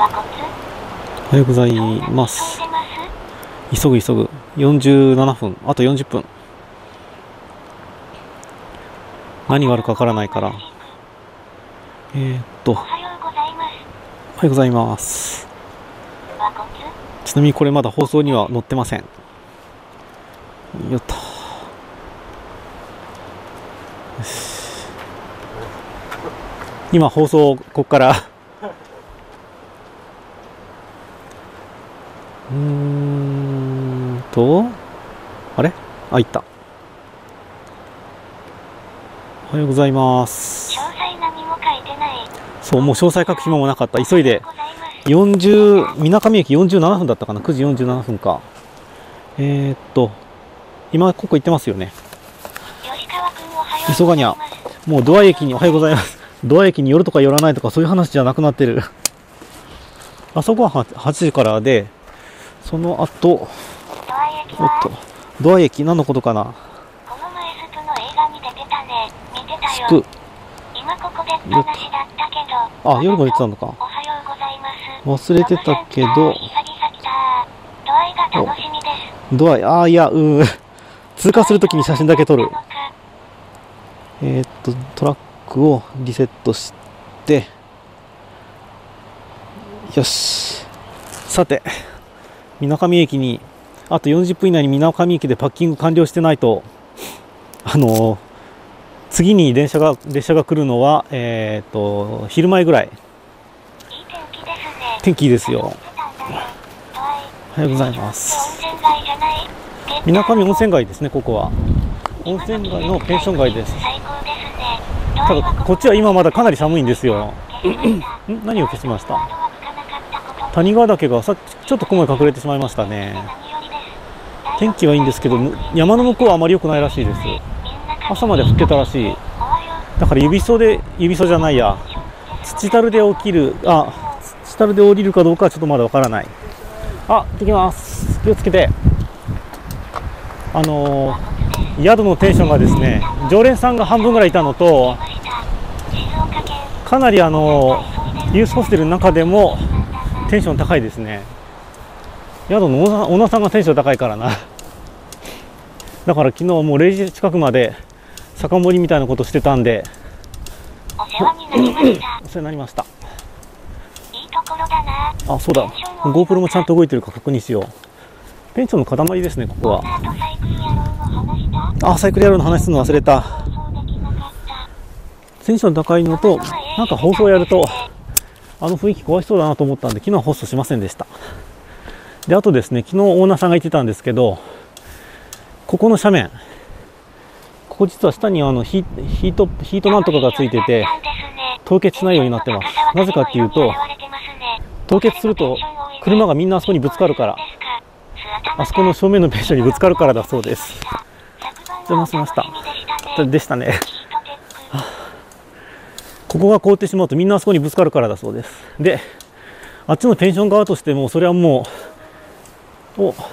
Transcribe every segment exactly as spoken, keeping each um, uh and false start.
おはようございます。急ぐ急ぐ。よんじゅうななふん、あとよんじゅっぷん。何があるかわからないから。えー、っと、おはようございます。ちなみにこれまだ放送には載ってません。よっと。よし。今放送、ここから。うーんと、あれあ、いった。おはようございます。 詳細何も書いてない。 そう、もう詳細書く暇もなかった。急いで。よんじゅう、水上駅よんじゅうななふんだったかな。くじよんじゅうななふんか。えー、っと、今、ここ行ってますよね。 吉川君おはようございます。 急がにゃ。もうドア駅に、おはようございます。ドア駅に寄るとか寄らないとかそういう話じゃなくなってる。あそこははちじからで、その後、 ドア駅おっと、ドア駅何のことかな。 この前スプの映画に出てたね。見てたよ。 スプ。 今ここで話だったけど。 あ、夜も出てたのか。 おはようございます。 忘れてたけど、 久々来た。ドアイが楽しみです。 ドアイ、ああ、いや、うん。通過するときに写真だけ撮る。えー、っと、トラックをリセットして、よし。さて、水上駅に、あとよんじゅっぷん以内に水上駅でパッキング完了してないと、あのー、次に電車が、列車が来るのは、えー、っと、昼前ぐらい。 いい天気ですね。 天気いいですよ。おはようございます。水上温泉街ですね、ここは。温泉街のペンション街です。ただ、こっちは今まだかなり寒いんですよ。ん何を消しました？谷川岳がさちょっと雲に隠れてしまいましたね。天気はいいんですけど、山の向こうはあまり良くないらしいです。朝まで降ってたらしい。だから指そで、指そじゃないや。土樽で起きる、あ、土樽で降りるかどうかはちょっとまだわからない。あ、行ってきます。気をつけて。あのー、宿のテンションがですね、常連さんが半分ぐらいいたのと、かなりあのー、ユースホステルの中でもテンション高いですね。宿のオーナーさんがテンション高いからな。だから昨日もうれいじ近くまで酒盛りみたいなことしてたんで、 お世話になりました。 お世話になりました。 いいところだな。 あ、そうだ。GoPro もちゃんと動いてるか確認しよう。ペンションの塊ですね、ここは。あ、サイクル野郎の話するの忘れた。テンション高いのと、なんか放送やると、あの雰囲気壊しそうだなと思ったんで、昨日はホストしませんでした。で、あとですね、昨日オーナーさんが言ってたんですけど、ここの斜面、ここ実は下にあのヒヒート、ヒートなんとかがついてて、凍結しないようになってます。なぜかっていうと、凍結すると車がみんなあそこにぶつかるから、あそこの正面のペンションにぶつかるからだそうです。邪魔しました。でしたね。ここが凍ってしまうとみんなあそこにぶつかるからだそうです。で、あっちのペンション側としてもそれはもう、お、行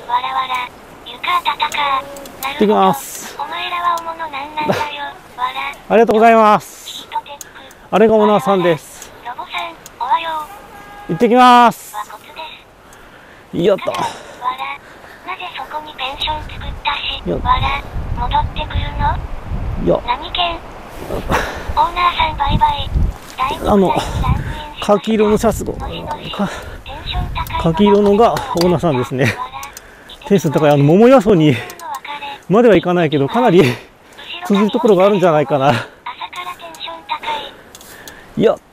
ってきます。ありがとうございます。あれがオーナーさんです。行ってきます。やった。 なぜそこにペンション作ったし、わら、戻ってくるの？ いや、 何県？オーナーさんバイバイ。 あの、カキ色のシャツが、カキ色のがオーナーさんですね。テンション高い。あの、桃屋荘にまではいかないけど、かなり通じるところがあるんじゃないかな。やった。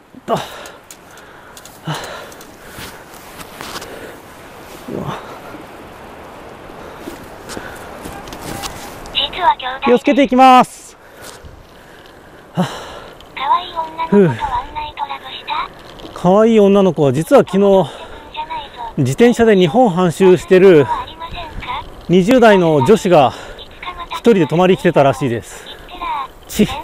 気をつけていきます。かわいい女の子は実は昨日自転車で日本半周してるにじゅう代の女子が一人で泊まり来てたらしいです。ちん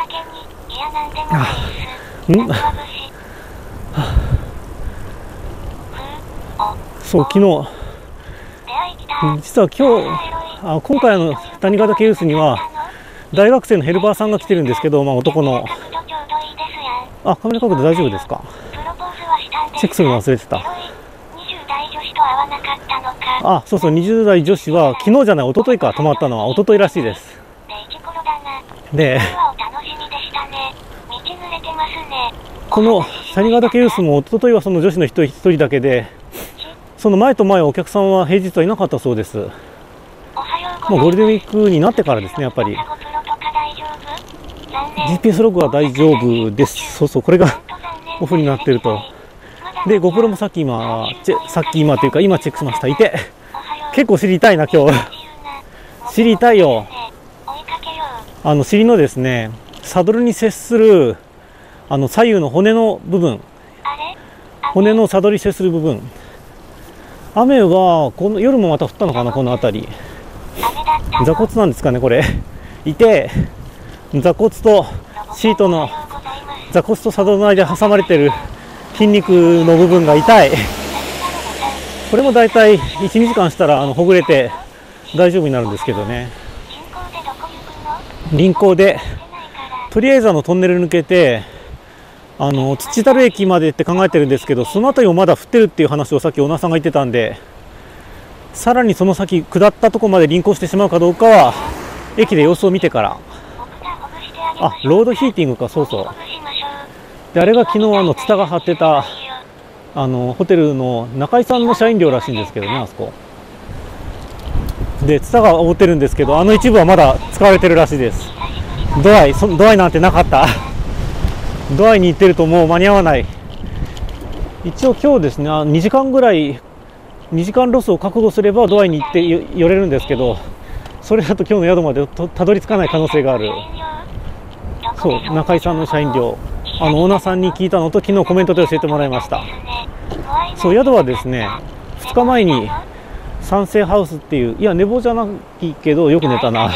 そう、昨日実は今日あ今回の谷川ケースには大学生のヘルパーさんが来てるんですけど、まあ、男のあカメラ角度大丈夫ですか？チチェックするの忘れてた。 にじゅう代女子と会わなかったのか。 あ、そうそう、にじゅう代女子は昨日じゃない、一昨日か、泊まったのは一昨日らしいです。で、この斜里ヶ岳ユースも一昨日はその女子の一人一人だけで、その前と前はお客さんは平日はいなかったそうです。もうゴールデンウィークになってからですね、やっぱり。ジーピーエス ログは大丈夫です。そうそう、これがオフになってると。で、GoPro もさっき今、さっき今というか今チェックしました。いて、結構知りたいな、今日。知りたいよ。あの、尻のですね、サドルに接する、あの、左右の骨の部分。骨のサドルに接する部分。雨は、この夜もまた降ったのかな、この辺り。座骨なんですかね、これ。いて、座骨とシートの、座骨とサドルの間に挟まれてる筋肉の部分が痛い。これもだいたいいち、にじかんしたらあのほぐれて大丈夫になるんですけどね。臨港で、とりあえずあのトンネル抜けて、あの土樽駅までって考えてるんですけど、その辺りもまだ降ってるっていう話をさっきオーナーさんが言ってたんで、さらにその先下ったところまで臨港してしまうかどうかは駅で様子を見てから。あ、ロードヒーティングか、そうそう。で、あれが昨日あのツタが張ってたあのホテルの中井さんの社員寮らしいんですけどね、あそこでツタが覆ってるんですけど、あの一部はまだ使われてるらしいです。ドアイ、そドアイなんてなかった。ドアイに行ってるともう間に合わない。一応今日ですね、にじかんぐらいにじかんロスを確保すればドアイに行って寄れるんですけど、それだと今日の宿までとたどり着かない可能性がある。そう、中井さんの社員寮、あのオーナーさんに聞いたのと昨日コメントで教えてもらいました。そう、宿はですね、ふつかまえに三世ハウスっていう、いや寝坊じゃないけどよく寝たな。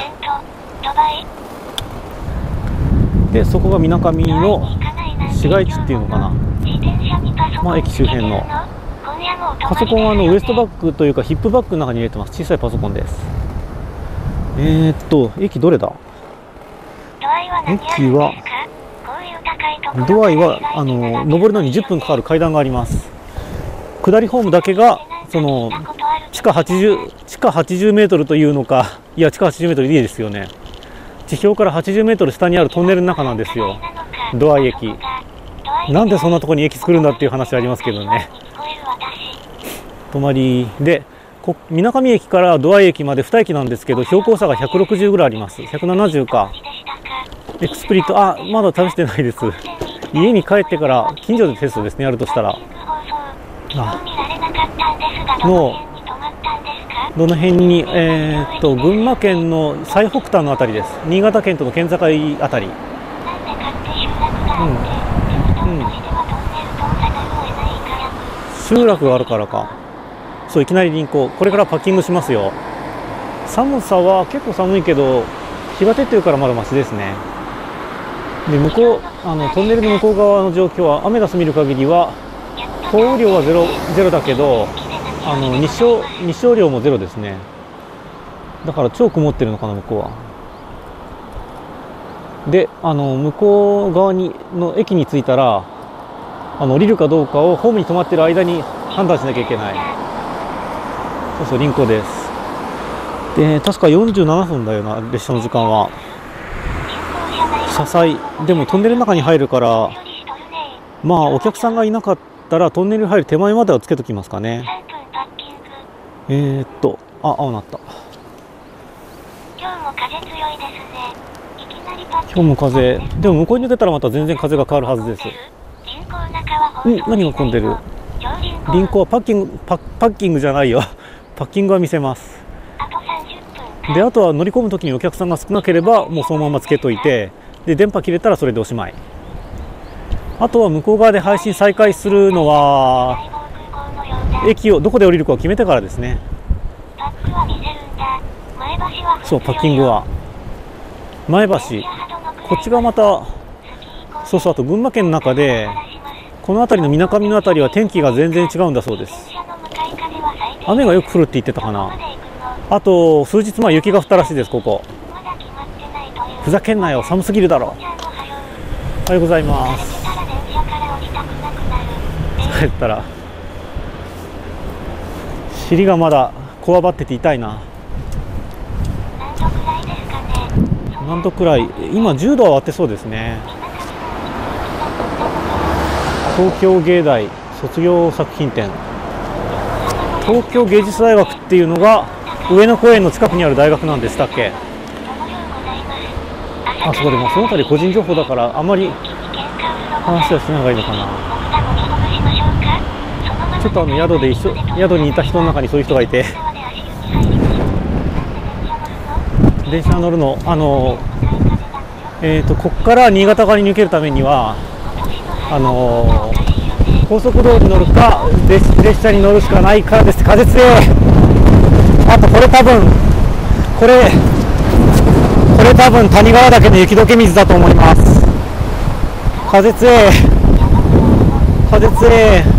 で、そこがみなかみの市街地っていうのかな、まあ駅周辺の。パソコンはあのウエストバッグというかヒップバッグの中に入れてます。小さいパソコンです。えー、っと駅どれだ。駅はドアイはあの登るのにじゅっぷんかかる階段があります。下りホームだけがその地下はちじゅう地下はちじゅうメートルというのか、いや地下はちじゅうメートルでいいですよね。地表からはちじゅうメートル下にあるトンネルの中なんですよ、ドアイ駅。なんでそんなところに駅作るんだっていう話ありますけどね。泊まりで、みなかみ駅からドアイ駅までに駅なんですけど、標高差がひゃくろくじゅうぐらいあります。ひゃくななじゅうか。エクスプリット、あ、まだ試してないです。家に帰ってから近所でテストですね、やるとしたら。あのどの辺に、えー、っと群馬県の最北端のあたりです。新潟県との県境あたり。うん、うん、集落があるからか。そう、いきなり臨港。これからパッキングしますよ。寒さは結構寒いけど日が照ってるからまだマシですね。で、向こうあのトンネルの向こう側の状況はアメダス見る限りは降雨量はゼロ、ゼロだけど、あの日照日照量もゼロですね。だから超曇ってるのかな、向こうは。で、あの向こう側にの駅に着いたら、あの降りるかどうかをホームに止まってる間に判断しなきゃいけない。そうそう、臨港です。で、確かよんじゅうななふんだよな、列車の時間は。車載でもトンネルの中に入るから、まあお客さんがいなかったらトンネル入る手前まではつけときますかね。えーっとあ、青なった。 今日も風強いですね。いきなりパッキング。 今日も風。でも向こうに抜けたらまた全然風が変わるはずです。うん、何が混んでる。臨港はパッキング、パ、パッキングじゃないよ。パッキングは見せます。で、あとは乗り込むときにお客さんが少なければもうそのままつけといて、で電波切れたらそれでおしまい。あとは向こう側で配信再開するのは駅をどこで降りるかを決めてからですね。そう、パッキングは前橋、こっちがまた、そうそう、あと群馬県の中でこの辺りのみなかみの辺りは天気が全然違うんだそうです。雨がよく降るって言ってたかな。あと数日前雪が降ったらしいです。ここふざけんなよ、寒すぎるだろ。おはようございます。 帰ったら。尻がまだこわばってて痛いな。何度くらい、今じゅうどは割ってそうですね。東京芸大卒業作品展。東京芸術大学っていうのが上野公園の近くにある大学なんでしたっけ。あそこでもその辺り個人情報だからあんまり話はしない方がいいのかな。ちょっとあの宿で一緒宿にいた人の中にそういう人がいて、電車乗るのあのえーとここから新潟側に抜けるためにはあの高速道路に乗るか列車に乗るしかないからです。風強い。あとこれ多分これこれ多分谷川岳の雪解け水だと思います。風強い風強い。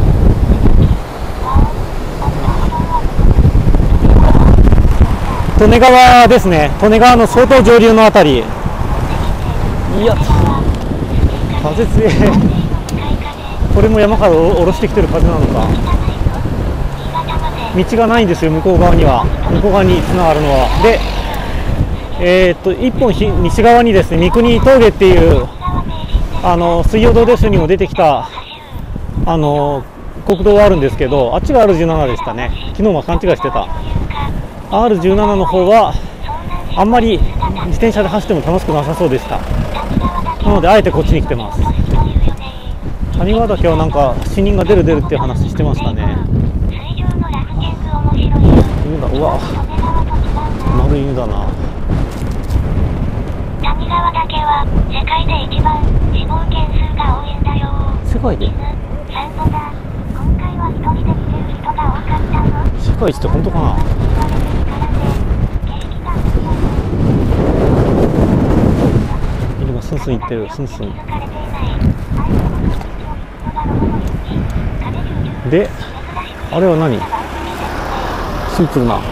利根川ですね。利根川の相当上流のあたり。いや風強い。これも山から下ろしてきてる風なのか。道がないんですよ、向こう側には。向こう側につながるのは。で、えー、っと一本ひ西側にですね、三国峠っていうあの水曜どうでしゅにも出てきたあの国道があるんですけど、あっちが アールじゅうなな でしたね。昨日も勘違いしてた。アールじゅうなな の方はあんまり自転車で走っても楽しくなさそうでした。なのであえてこっちに来てます。谷川岳はなんか死人が出る出るっていう話してましたね。犬だ、うわ丸い犬だな。 谷川岳は世界で一番死亡件数が多いんだよ。 世界で？ 散歩だ。今回は一人で来てる人が多かったの。 世界一って本当かな。犬がスンスン行ってる。スンスンで、あれは何？シンプルな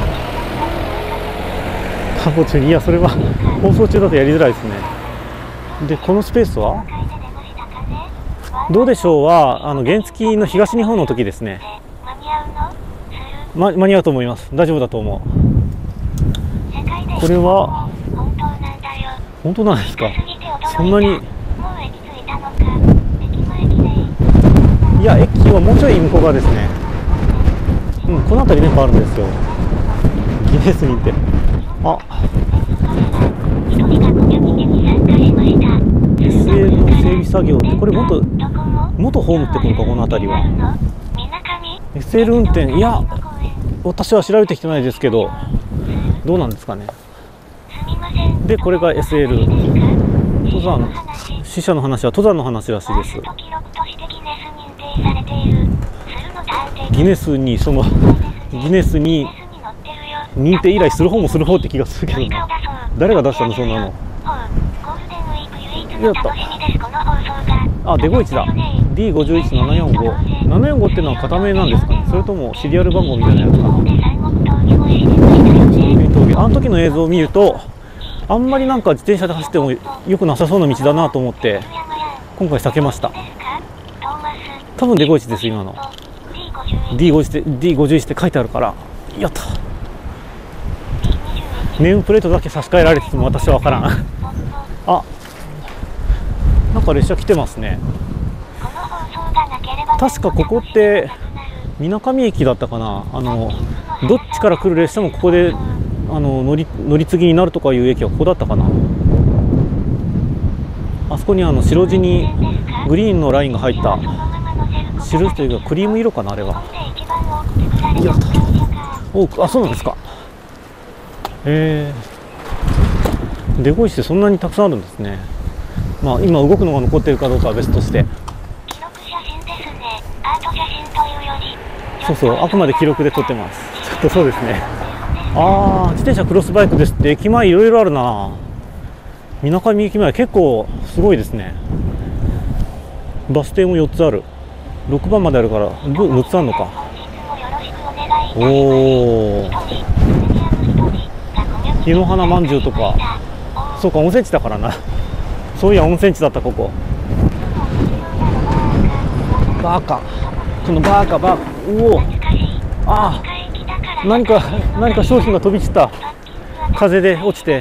散歩中に。いやそれは放送中だとやりづらいですね。でこのスペースはどうでしょうはあの原付の東日本の時ですね。ま、間に合うと思います。大丈夫だと思う。これは本当なんですか。そんなに。いや駅はもうちょい向こう側ですね。うん、この辺り電波あるんですよ。ギネスに行って。あ エスエル の整備作業ってこれ元元ホームってことか。この辺りは エスエル 運転。いや私は調べてきてないですけどどうなんですかね。でこれが エスエル 登山。死者の話は登山の話らしいです。ギネスにそのギネスに認定依頼する方もする方って気がするけどな。誰が出したのそんなの。やった。あ、デゴイチだ。 ディーごじゅういちななよんご ななよんごっていうのは片名なんですかね。それともシリアル番号みたいなやつかな。あの時の映像を見るとあんまりなんか自転車で走ってもよくなさそうな道だなと思って今回避けました。多分デゴイチです今の。 ディーごじゅういち って ディーごじゅういち って書いてあるから。やった。ネームプレートだけ差し替えられてても私は分からんあ、なんか列車来てますね。確かここって水上駅だったかな。あのどっちから来る列車もここであの乗り乗り継ぎになるとかいう駅はここだったかな。あそこにあの白地にグリーンのラインが入った印というかクリーム色かなあれは。やった。お、あ、そうなんですか。えー、デゴイチってそんなにたくさんあるんですね。まあ今動くのが残ってるかどうかは別として。そうそう、あくまで記録で撮ってます。ちょっとそうですね。ああ、自転車クロスバイクですって。駅前いろいろあるな。水上駅前結構すごいですね。バス停もよっつある。ろくばんまであるからむっつあるのか。おお、湯の花まんじゅうとか。そうか、温泉地だからな。そういや温泉地だったここ。バカこのバーカバーカ、おお、ああ、何か何か商品が飛び散った。風で落ちて。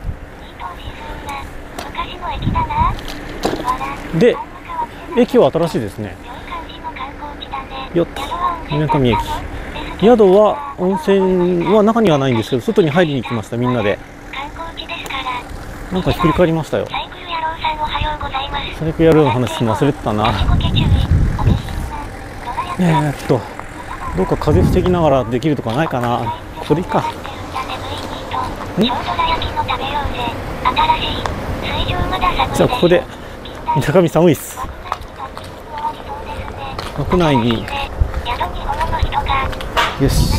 で、駅は新しいですね。よっ、水上駅。宿は温泉は中にはないんですけど、外に入りに行きました。みんなで。なんかひっくり返りましたよ。サイクルやるの話忘れてたな。えーっとどうか風防ぎながらできるとかないかな。これいいか。ん？じゃあここで中身寒いっす。国内によし。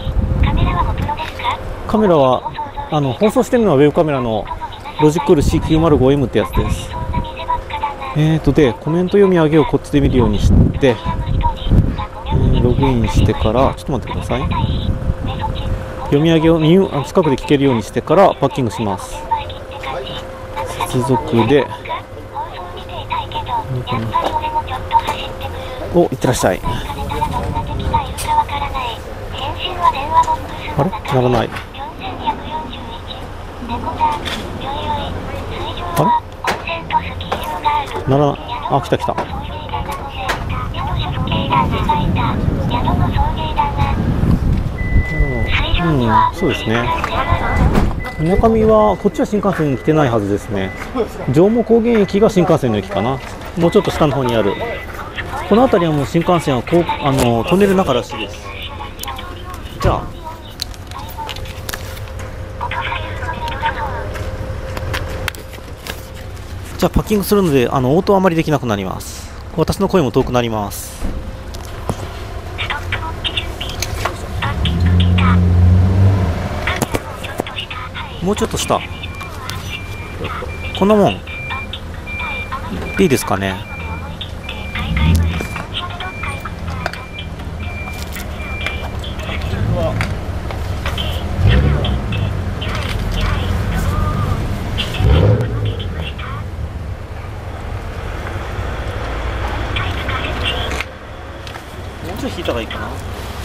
カメラはあの放送してるのはウェブカメラのロジクール シーきゅうまるごエム ってやつです。えーとでコメント読み上げをこっちで見るようにして、えー、ログインしてからちょっと待ってください。読み上げを近くで聞けるようにしてからパッキングします。接続でお、いってらっしゃい。あれならない。あれなら、あ、来た来た。うん、そうですね。みなかみはこっちは新幹線に来てないはずですね。上毛高原駅が新幹線の駅かな。もうちょっと下の方にある。この辺りはもう新幹線はこうあのトンネルの中らしいです。じゃあじゃあパッキングするのであの応答あまりできなくなります。私の声も遠くなります。もうちょっと下。こんなもんでいいですかね。もうちょい引いたらいいかな。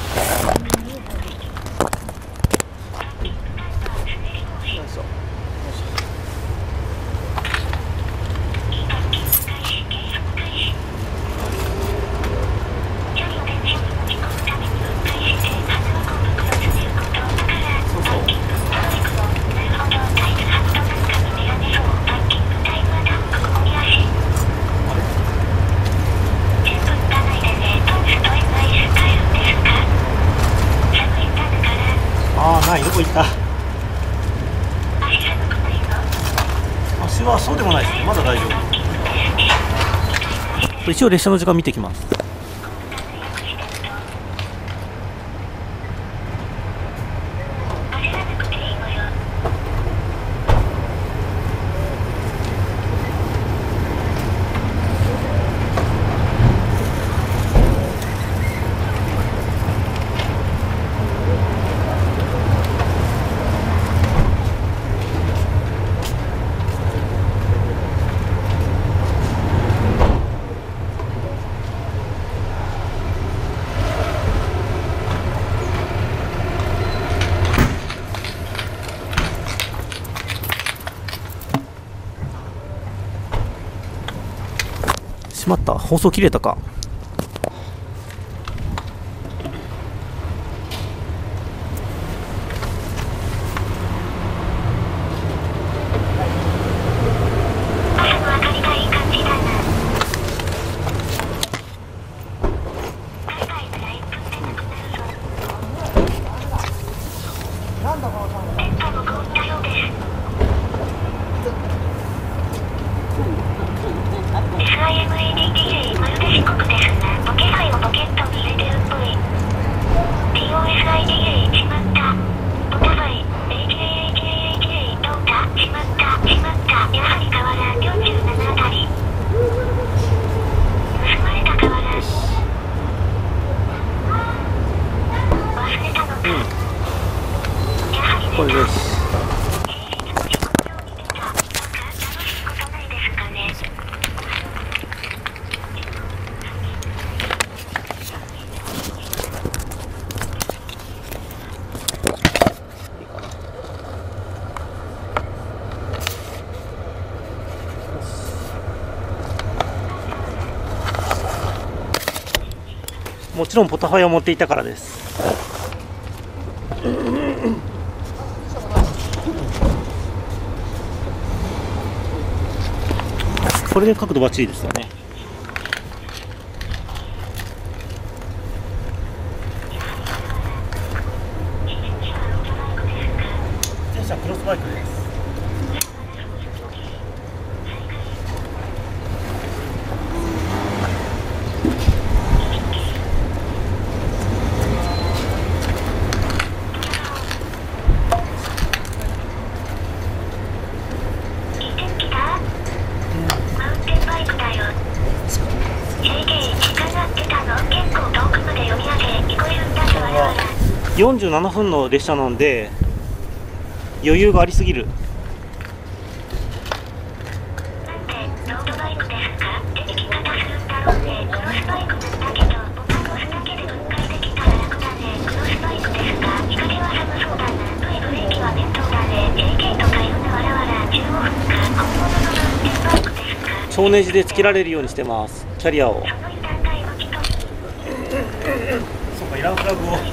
ない、どこ行った。足はそうでもないですね。まだ大丈夫。一応列車の時間見てきます。しまった、放送切れたか。 エスアイエムエーディーティーエー まるで四国でもちろんポタファイを持っていたからです。これで角度バッチリですよね。自転車クロスバイクです。よんじゅうななふんの列車なんで余裕がありすぎる。超ネジでつけられるようにしてます、キャリアを。そうか、いらんフラグを。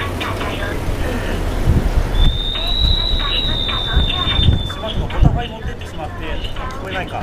ポタファイ持ってってしまって聞こえないか。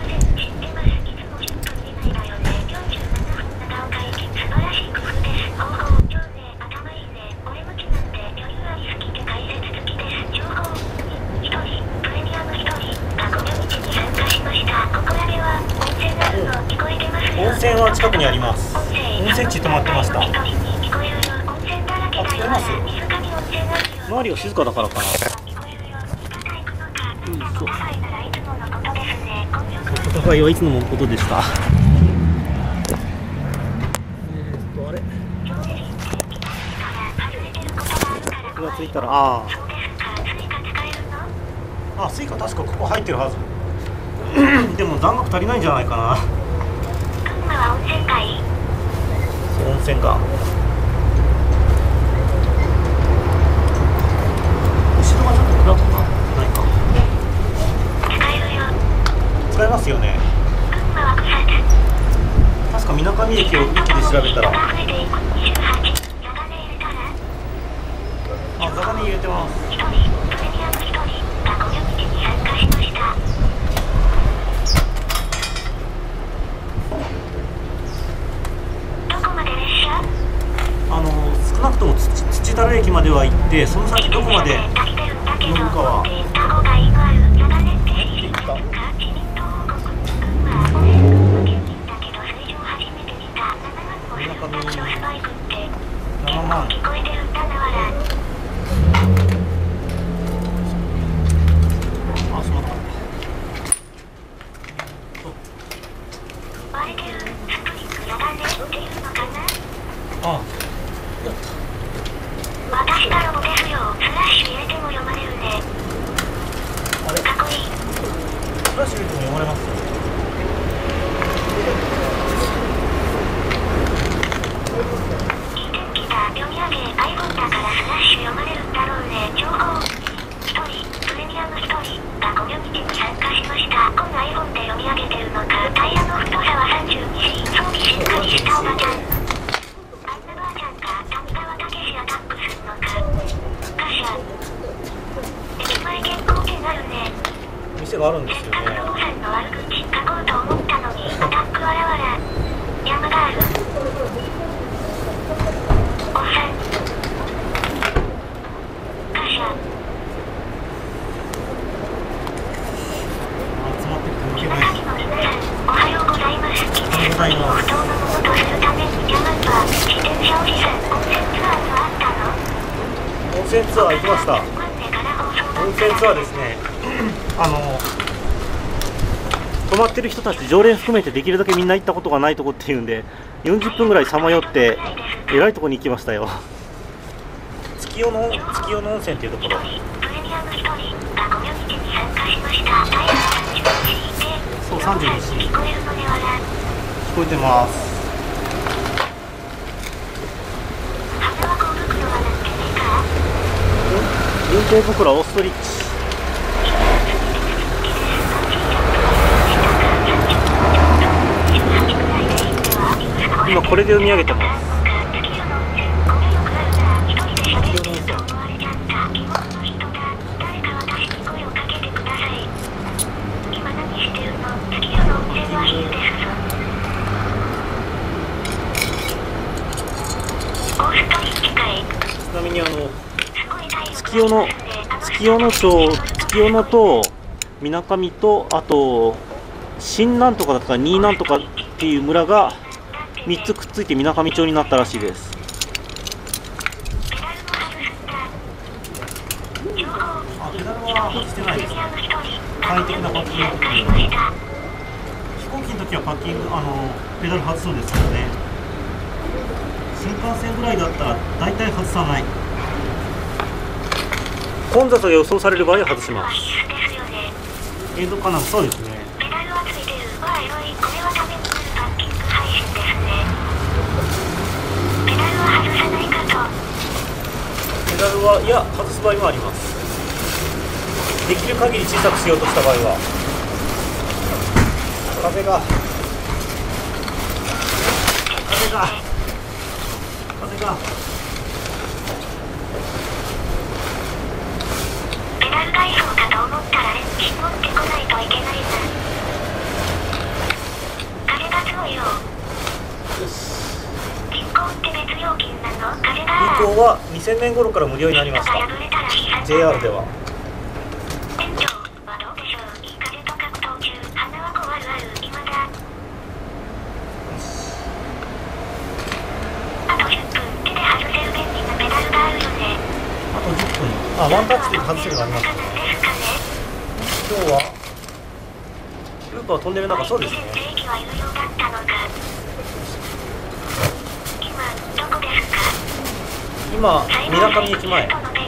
温泉は近くにあります。温泉地止まってました。あ、聞こえます？周りが静かだからかな。ポタファイはいつのことでした。えーっとあれ。気がついたら、ああ。あ、スイカ確かここ入ってるはず。でも残額足りないんじゃないかな。温泉街。温泉が。後ろはちょっと暗くないか。使えますよね。確か水上駅を駅で調べたら。あ、ザガネ入れてます。あの少なくとも土田駅までは行って、その先どこまで乗るかは。ななまん。あ、そうだ。あ、私がロボですよ。スラッシュ入れても読まれるね。あれ、かっこいい。スラッシュ入れても読まれます。いい天気だ。読み上げ iPhone だからスラッシュ読まれるんだろうね。情報ひとりプレミアムひとりがコミュニティに参加しました。この iPhone で読み上げてるのか。タイヤの太さは さんじゅうにシー。装備しっかりしたおばちゃん。店があるんですよね。おはようございます。季節の不当のものとするためにジャマンは自転車おじさん。温泉ツアーはあったの？温泉ツアー行きました。温泉ツアーですね。あの泊まってる人たち常連含めてできるだけみんな行ったことがないとこっていうんで、よんじゅっぷんぐらいさまよってえらいとこに行きましたよ。月夜の月夜の温泉っていうところ。そう、さんじゅうにシー。聞こえてます。運転袋オーストリッチ。今これで読み上げてます。 月夜野月夜野町月夜野とみなかみと、あと新なんとかだったか新なんとかっていう村がみっつくっついてみなかみ町になったらしいです。あ、ペダルは外してないですね。快適なパッキングの時に、飛行機の時はパッキングあのペダル外すんですけどね、新幹線ぐらいだったら大体外さない。混雑が予想される場合は外します。映像かな、そうですね。ペダルはついてる。わ、エロい。これはためになるパッキング配信ですね。ペダルは外さないかと。ペダルは、いや、外す場合もあります。できる限り小さくしようとした場合は。風が。風が。風が。ペダル外装かと思ったらレンチ持ってこないといけないな。風が強いよ。銀行って別料金なの？風が。銀行はにせんねん頃から無料になりました。ジェイアール では。店長はどうでしょう。いい風と格闘中。鼻はこわるある。今だ。あとじゅっぷん。手で外せる便利なペダルがあるよね。あとじゅっぷん。あ、ワンタッチで外せるのがありますね。今日はループは飛んでる中、そうですね。今、みなかみ駅前。あ、ありがとうご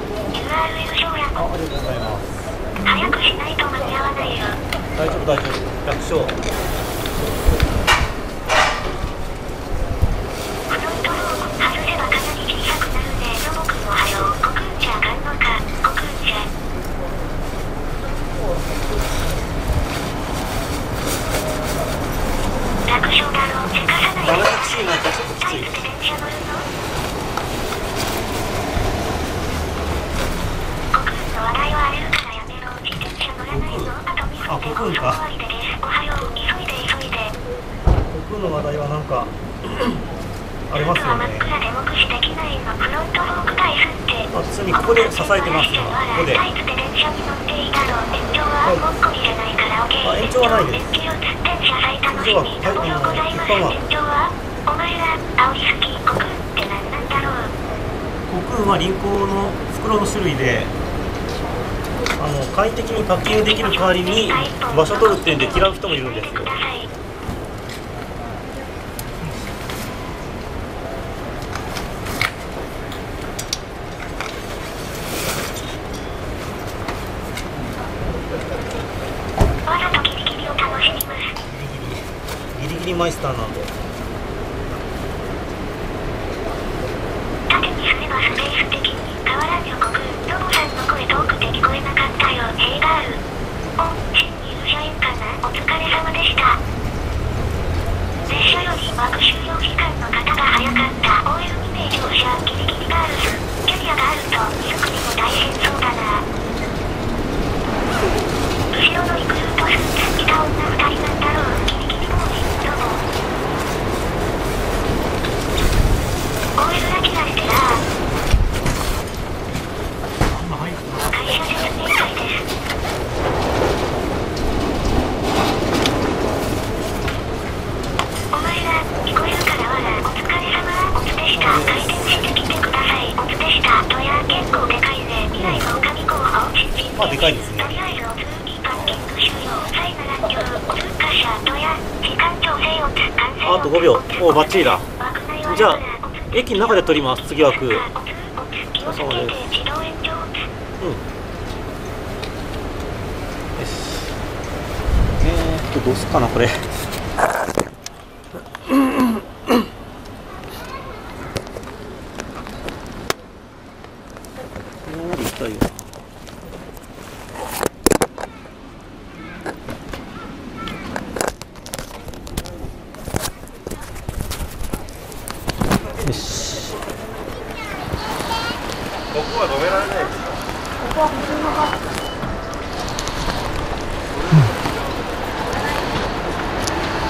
ざいます。早くしないと間に合わないよ。大丈夫大丈夫。楽勝。フロントロー外せばかなり小さくなるね。ロボくんもはよ。コクンじゃあかんのか。コクンじゃ。楽勝だろ。せかさないで。バラタクシーなんてちょっときつい。電車乗るの？コクンの話題は荒れるからやめろ。自転車乗らないの？あとにふんでごふん終わりでです。おはよう。急いで急いで。コクンの話題はなんかありますよね。真っ暗で目視できないの。フロントフォークダイスって。あ、普通にここで支えてます今。ここで。タイプで電車に乗っていたの。延長はもっこりじゃないからオッケー。あ、延長はないです。電車最楽しみ。ところございます。延長はお前ら青い好き。コクンって何なんだろう。コクンは輪行の袋の種類で、あの快適にパッキングできる代わりに場所取るっていうんで嫌う人もいるんですよ。マイスターなんで縦にすればスペース的に変わらん予告。ロボさんの声遠くて聞こえなかったよ。映画ある。お、新入社員かな。お疲れ様でした。列車より枠終了時間の方が早かった。 オーエル に名乗車ギリギリガールズ。キャリアがあると荷造りも大変そうだな。後ろのリクルートスーツ着た女ふたりなんだろう。ギリギリボーイ。オーエル が切られてら会社説明会です。お前ら聞こえるからわら。お疲れ様。おつでした。回転してきてください。おつでした。とや結構でかいね。未来の神候補。新人まあでかいですね。とりあえずおついパッキング終了。さいなら今日お通過者とや時間調整をつ完成。あとごびょう。おバッチリだ。じゃあ駅の中で撮ります。次枠。お疲れ様です。うん。よし。えーっとどうすっかなこれ。たいわ。よし。ここは止められないですか。ここは普通のバス。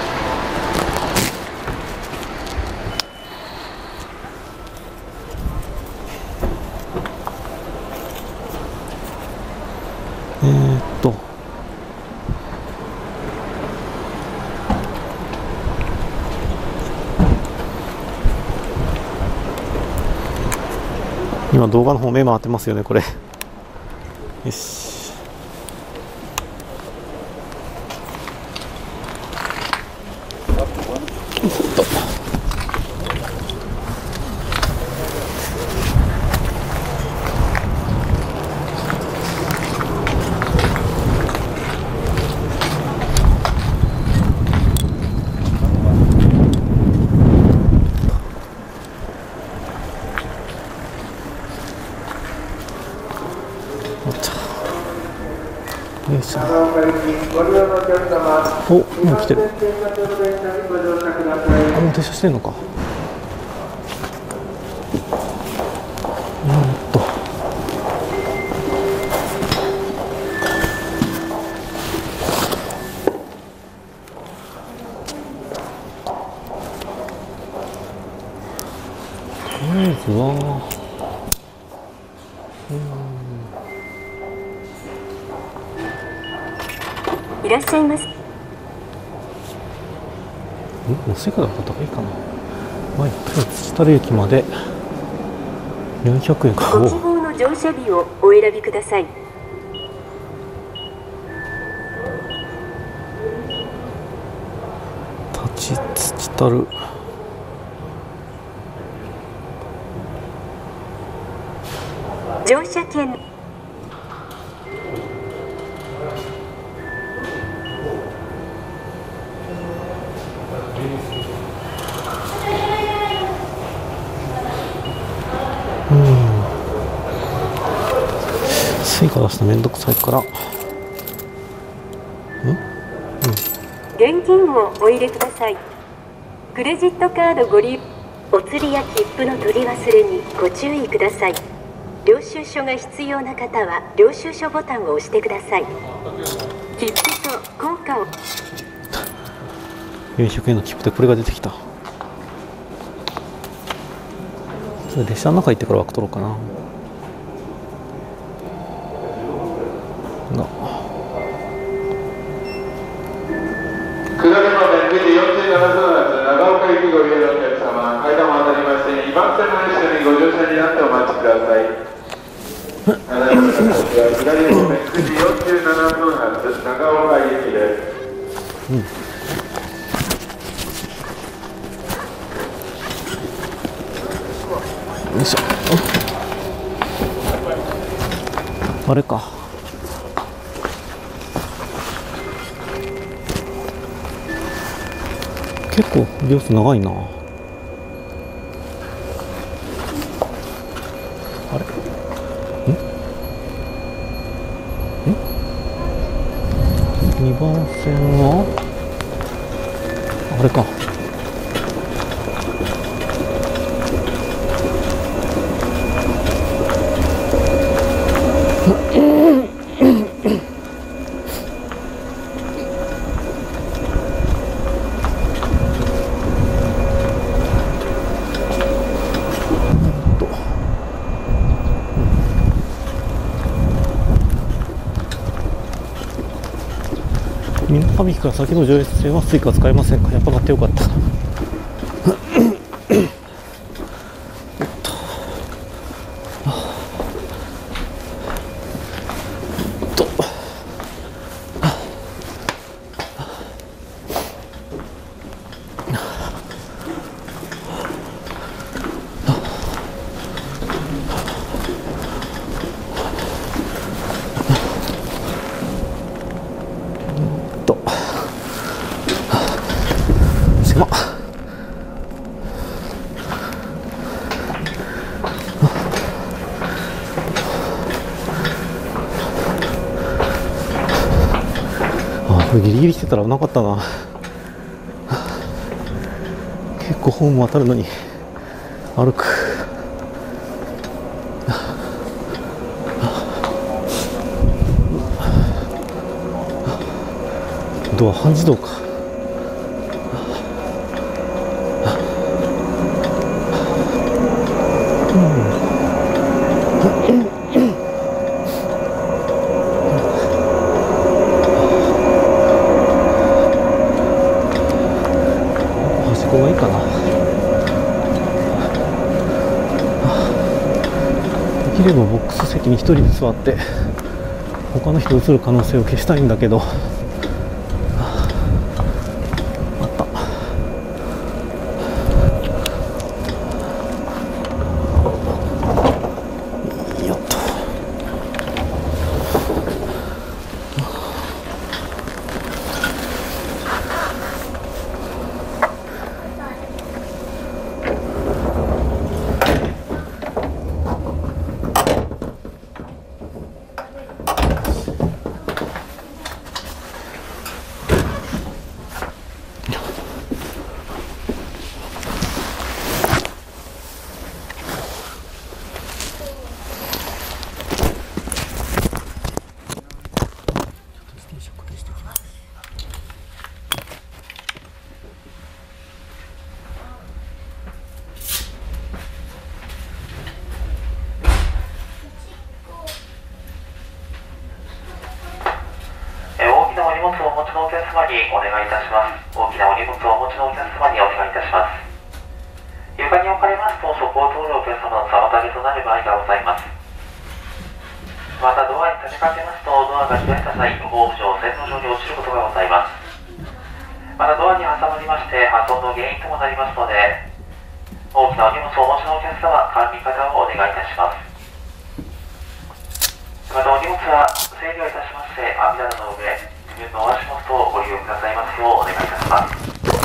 今動画の方目回ってますよねこれ。よし。よいしょ。お、もう来てる。あ、もう停車してんのか。うんと。とりあえずは。 いらっしゃいます。ん、 乗せ方が高いかな。はい、土垂駅までよんひゃくえんか。 ご希望の乗車日をお選びください。 立ち土垂乗車券。 スイカ出すのめんどくさいから。ん？うん。 現金をお入れください。クレジットカードご利用。お釣りや切符の取り忘れにご注意ください。領収書が必要な方は領収書ボタンを押してください。切符と硬貨を。 よんひゃくえんの切符でこれが出てきた。それ列車の中行ってから枠取ろうかな。が下り方面くじよんじゅうななふん発長岡行きご利用のお客様、階段を渡りましてにばん線の列車にご乗車になってお待ちください。ただいまの先は下り方面くじよんじゅうななふん発長岡行きです。うん。 よいしょ。あれか。結構秒数長いな。あれ？ん？ん？にばん線はあれか。水上駅から先の上越線はスイカ使えませんか。やっぱ買ってよかった。これギリギリ来てたら危なかったな。結構ホーム渡るのに歩く。ドア半自動か。ここがいいかな。 最後ボックス席にひとりで座って他の人映る可能性を消したいんだけど、あった。よっと。 大きなお荷物をお持ちのお客様にお願いいたします。大きなお荷物をお持ちのお客様にお願いいたします。床に置かれますと、そこを通るお客様の妨げとなる場合がございます。またドアに立てかけますと、ドアが開いた際、ホーム上、線路上に落ちることがございます。またドアに挟まりまして破損の原因ともなりますので、大きなお荷物をお持ちのお客様、管理方をお願いいたします。またお荷物は整理をいたしまして、網棚の上、自分のお足元とご利用くださいますようお願いいたします。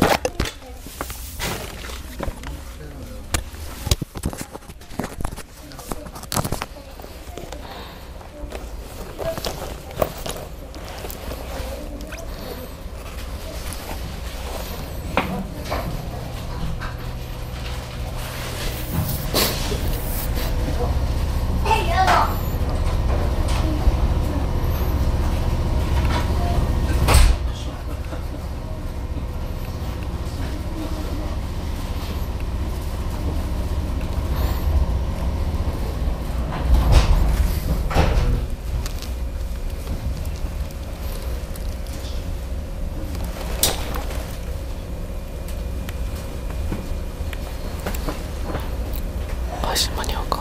間に合うか。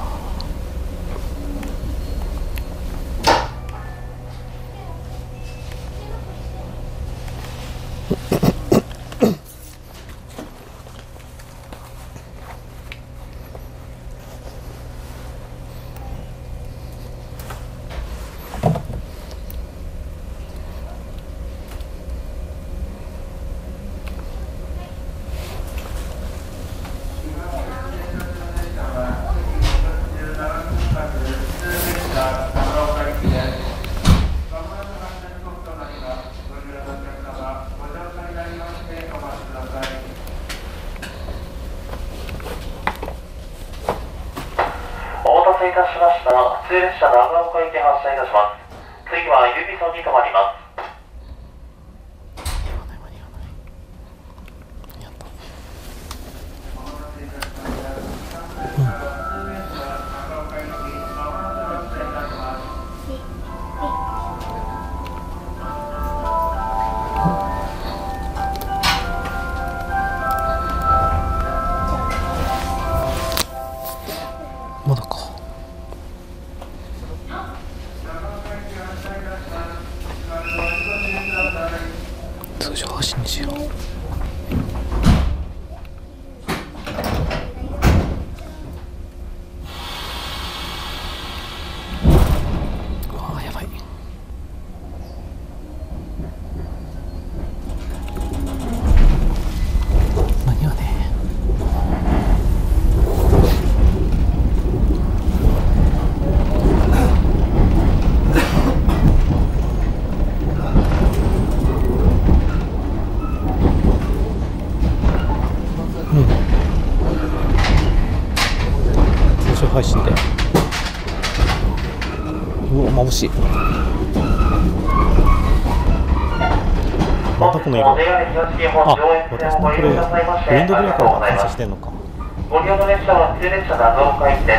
いたしました。普通列車長岡行き発車いたします。次は由比村に停まります。 まだか。通常発進にしよう。うわーやばい。何はね。配信でうわ眩しい。またこの色。あ、私のこれウィンドブレーカーが反射してんのか。 ご利用の列車は普通列車長岡行きです。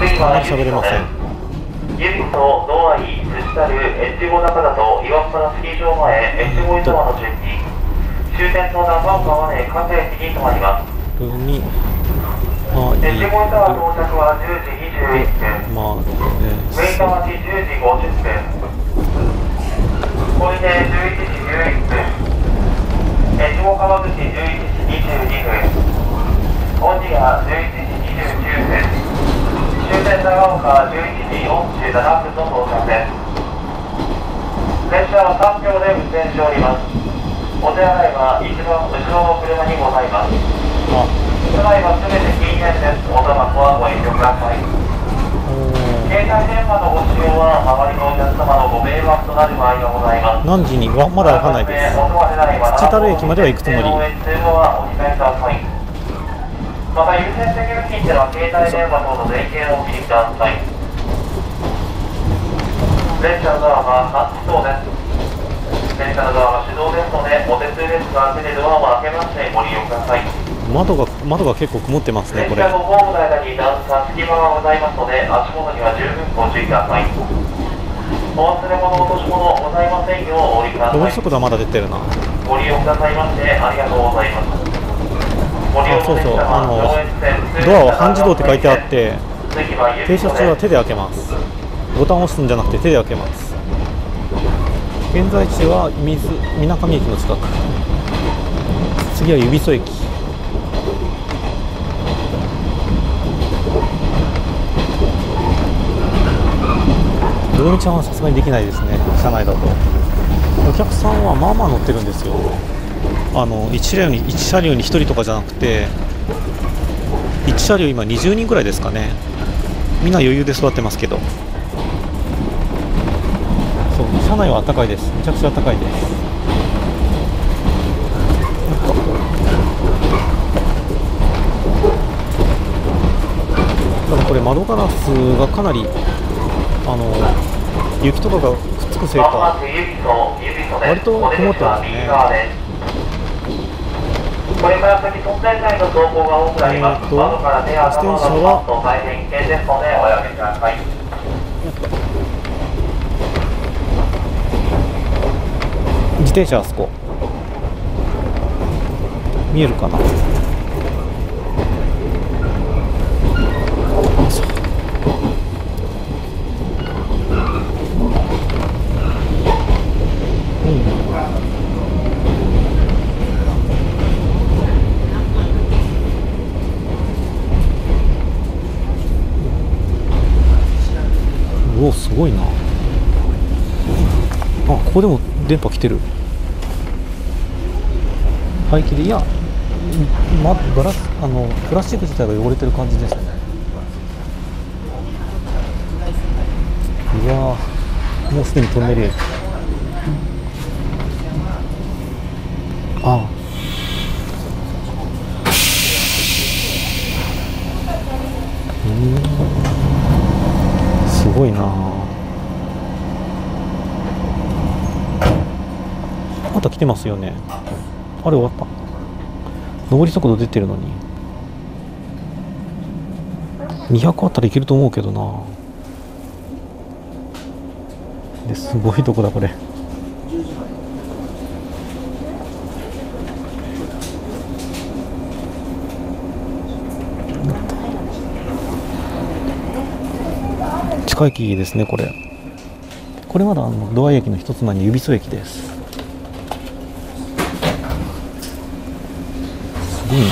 次は喋れません。 由比と道合い寿司たる越後中田と岩原スキー場前越後湯沢の順に終点の長岡まで各駅に停まります。 にあ、いい。 越後タワー到着はじゅうじにじゅういっぷん。 まあね、 上田町じゅうじごじゅっぷん。小出じゅういちじじゅういっぷん。越後川口じゅういちじにじゅうにふん。小千谷じゅういちじにじゅうきゅうふん。終点長岡じゅういちじよんじゅうななふんの到着です。列車はさんびょうで運転しております。お手洗いは一番後ろの車にございます。 あ、 車内はすべて禁煙です。おタバコはご遠慮ください。携帯電話のご使用は周りのお客様のご迷惑となる場合がございます。 何時にはまだわかんないです。土樽駅までは行くつもり。 また優先席付近では携帯電話等の電源をお切りください。列車のドアはハッチ等です。電車のドアは手動ですので、お手数ですが手でドアを開けましてご利用ください。 窓が窓が結構曇ってますね、これ。 列車のホームの間に段差、隙間がございますので、足元には十分ご注意ください。お忘れ物、落とし物ございませんようお降りください。 上り速度はまだ出てるな。 ご利用くださいましてありがとうございます。ご利用あ、そうそう、 の列車はあの上越線ドアは半自動って書いてあって、 次は停車中は手で開けます。ボタンを押すんじゃなくて手で開けます。現在地は水水上駅の近く。次は指曽駅。ドルミちゃんはさすがにできないですね、車内だと。お客さんはまあまあ乗ってるんですよ。あの 1, 車両にいち車両にひとりとかじゃなくて、いち車両今にじゅうにんぐらいですかね。みんな余裕で座ってますけど。そう、車内は暖かいです。めちゃくちゃ暖かいです。ただこれ窓ガラスがかなりあの雪とかがくっつくせいか割と曇ってますね。 これから先、特定内の走行が多くなります。窓から手や頭などは大変危険ですのでおやめください。 自転車あそこ見えるかな。おお、すごいな。あ、ここでも電波来てる。排気で、いや、ま、ガラス、あのプラスチック自体が汚れてる感じですね。うわー、もうすでにトンネル。ああ、うん、すごいな。また来てますよね。あれ終わった。上り速度出てるのににひゃくあったらいけると思うけどな。ですごいとこだこれ。近い駅ですねこれ。これまだあの土合駅の一つ前に指曽駅です。すごいな。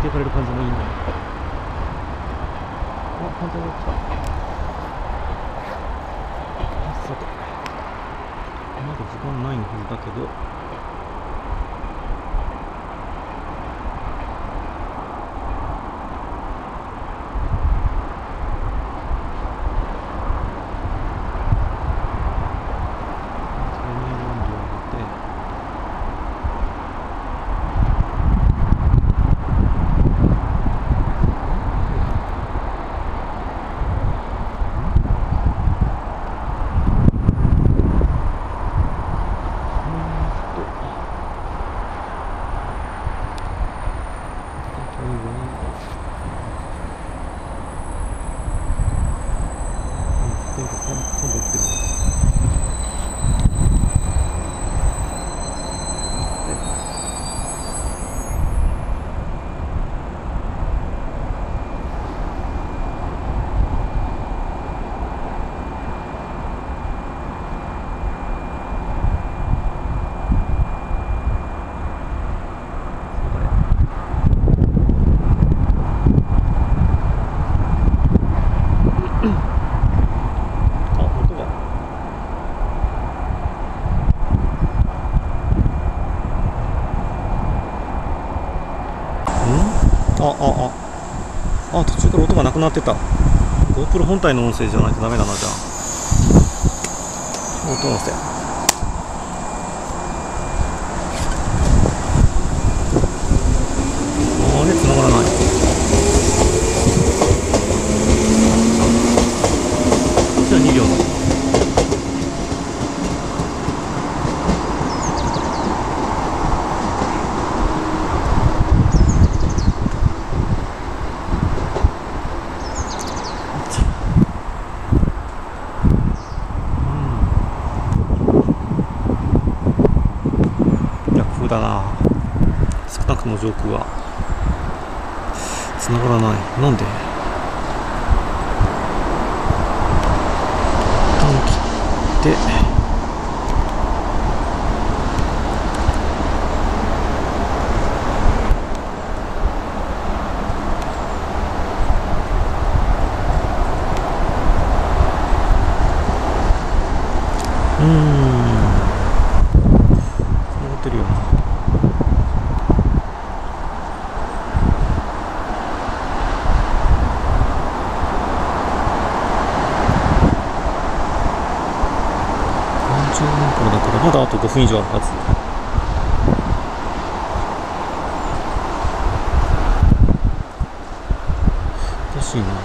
ていかれる感じもいいね。あ、反対側来た。さて、まだ時間ないはずだけど、ああああ途中から音がなくなってた。 GoPro 本体の音声じゃないとダメだな。じゃあ音のせい。あれ繋がらない。じゃあにびょうだ。だな。少なくとも上空は繋がらない。なんで？一旦切ってうーん繋がってるよな。だからまだあとごふん以上あるはず。おかしいな。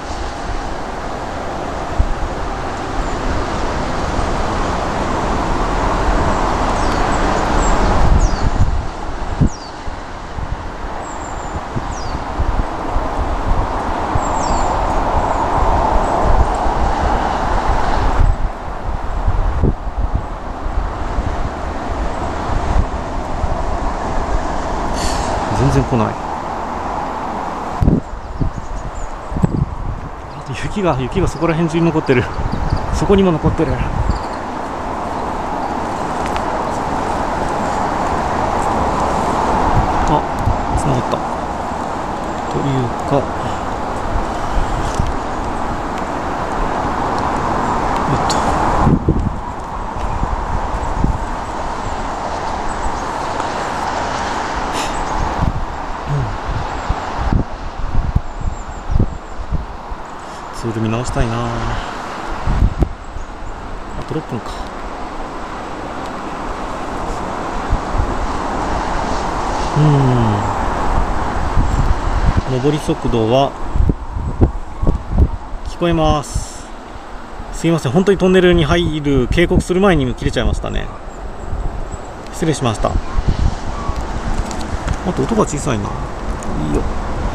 全然来ない。あと雪が雪がそこら辺中に残ってる。そこにも残ってる。あ、つながった。というか、えっとツール見直したいな。あとろっぷんか。うん、上り速度は聞こえます。すいません、本当にトンネルに入る警告する前に切れちゃいましたね。失礼しました。あと音が小さいな。いいよ。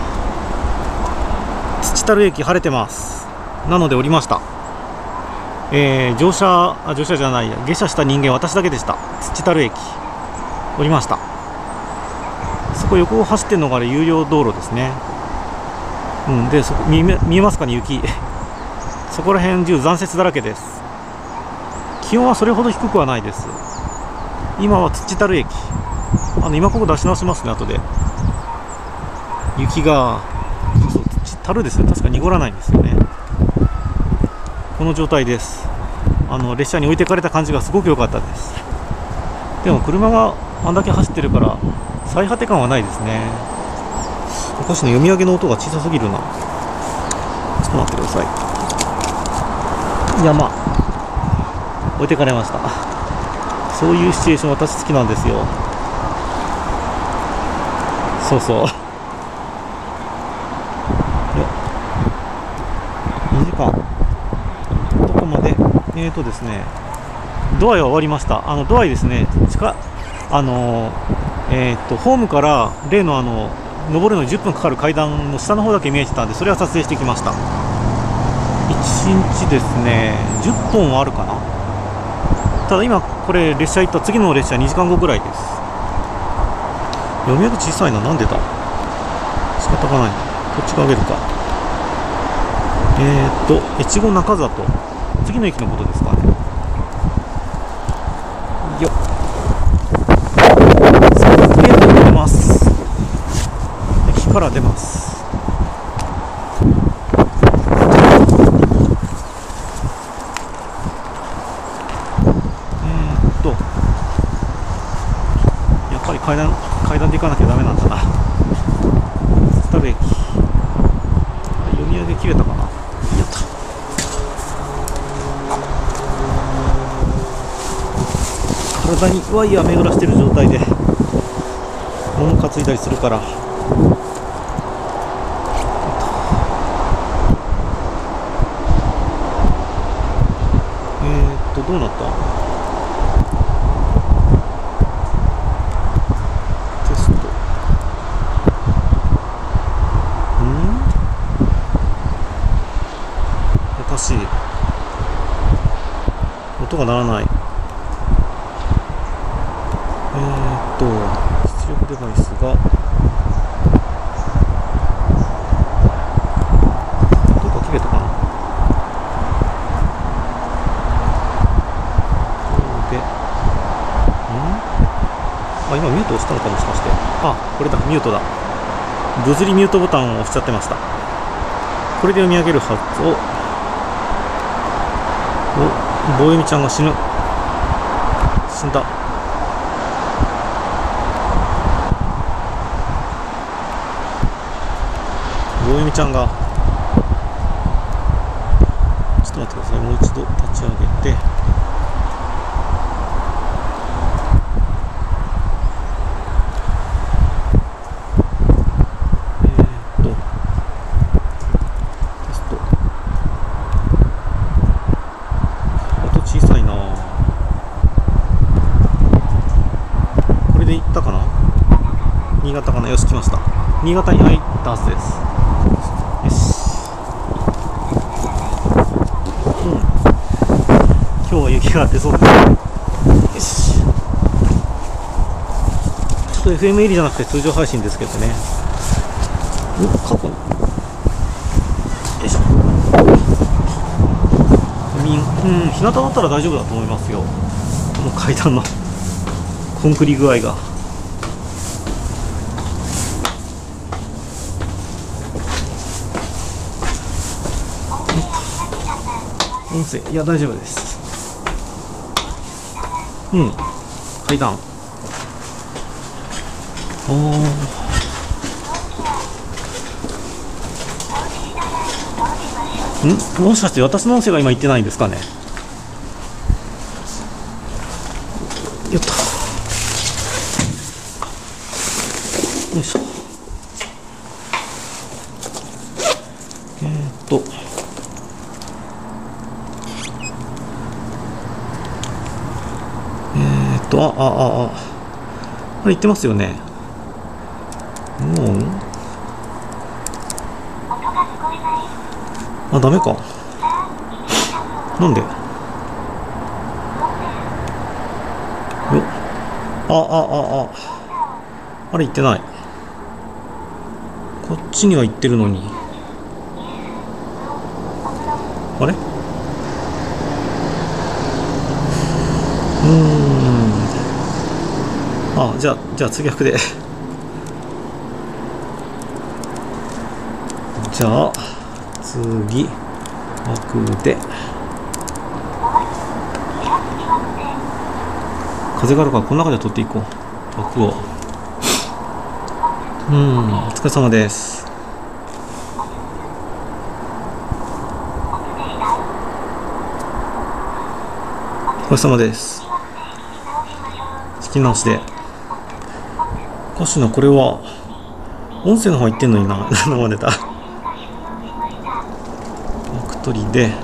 土樽駅晴れてます。なので降りました。えー、乗車あ乗車じゃないや下車した人間私だけでした。土樽駅降りました。そこ横を走ってるのがあれ有料道路ですね。うんでそこ 見, 見えますかね、雪そこら辺中残雪だらけです。気温はそれほど低くはないです。今は土樽駅。あの今ここ出し直しますね後で。 雪がそう樽ですね、確か濁らないんですよね。この状態です。あの列車に置いてかれた感じがすごく良かったです。でも車があんだけ走ってるから最果て感はないですね。おかしな、読み上げの音が小さすぎるな。ちょっと待ってください。山置いてかれました。そういうシチュエーション私好きなんですよ。そうそう。にじかんどこまで、えーとですねドアイは終わりました。あのドアイですね、近あのえーとホームから例のあの登るのにじゅっぷんかかる階段の下の方だけ見えてたんで、それは撮影してきました。いちにちですねじゅっぽんはあるかな。ただ今これ列車行った次の列車にじかんごぐらいです。読み上げ小さいな、なんでだ、仕方がないな。こっちが上げるか。えーっと越後中里、次の駅のことですかね。よっ、さんびゃくメートル出ます。駅から出ます。階段階段で行かなきゃダメなんだな。津田部駅、読み上げ切れたかな。やった。体にワイヤー巡らしてる状態で物担いだりするから。えーっとどうなった。音が鳴らない。えーっと出力デバイスがどうか切れたかな。で、んあ、今ミュート押したのか、もしかして。あ、これだ、ミュートだ。物理ミュートボタンを押しちゃってました。これで読み上げるはず。をお、棒読みちゃんが死ぬ。死んだ。棒読みちゃんが、ちょっと待ってください。もう一度立ち上げて、えーっとテスト。音小さいな。これでいったかな。新潟かな。よし、来ました。新潟に入ったはずです。よし、うん、今日は雪が出そうです。よし、ちょっと エフエム 入りじゃなくて通常配信ですけどね。お、過去に、よいしょ。うん、日向だったら大丈夫だと思いますよ。この階段のコンクリ具合が。音声、いや大丈夫です。うん、階段。おー、ん、もしかして私の音声が今言ってないんですかね。よっと、よいしょ。えーっとえーっとあああああれ言ってますよね。もうあ、ダメか。なんでよ。あああああれ言ってない。こっちには行ってるのに。あれ、うーん、あ、じゃあじゃあ次逆でじゃあ次枠で風があるからこの中で取っていこう。枠を。うん、お疲れ様です。お疲れ様です。仕切り直しで。おかしいな、これは音声の方行ってんのにな。生まれた。枠取りで。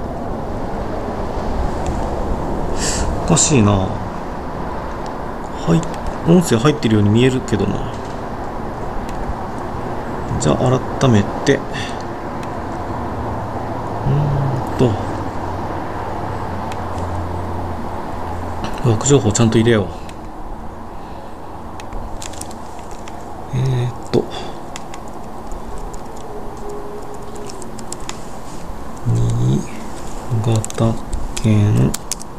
おかしいな。はい、音声入ってるように見えるけどな。じゃあ改めてうーんと枠情報ちゃんと入れよう。えーっと新潟県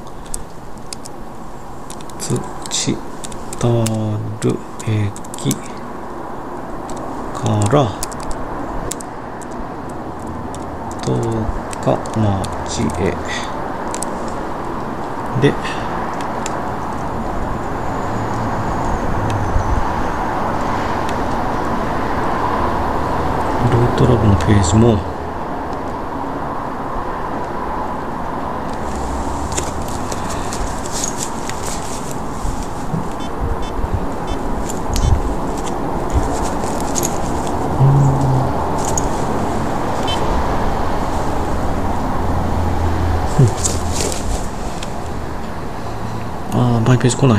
土田る駅から十日町へでルートラボのページもああ、マイページ来ない。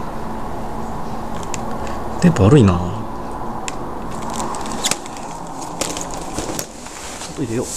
テンポ悪いな。ちょっと入れよう。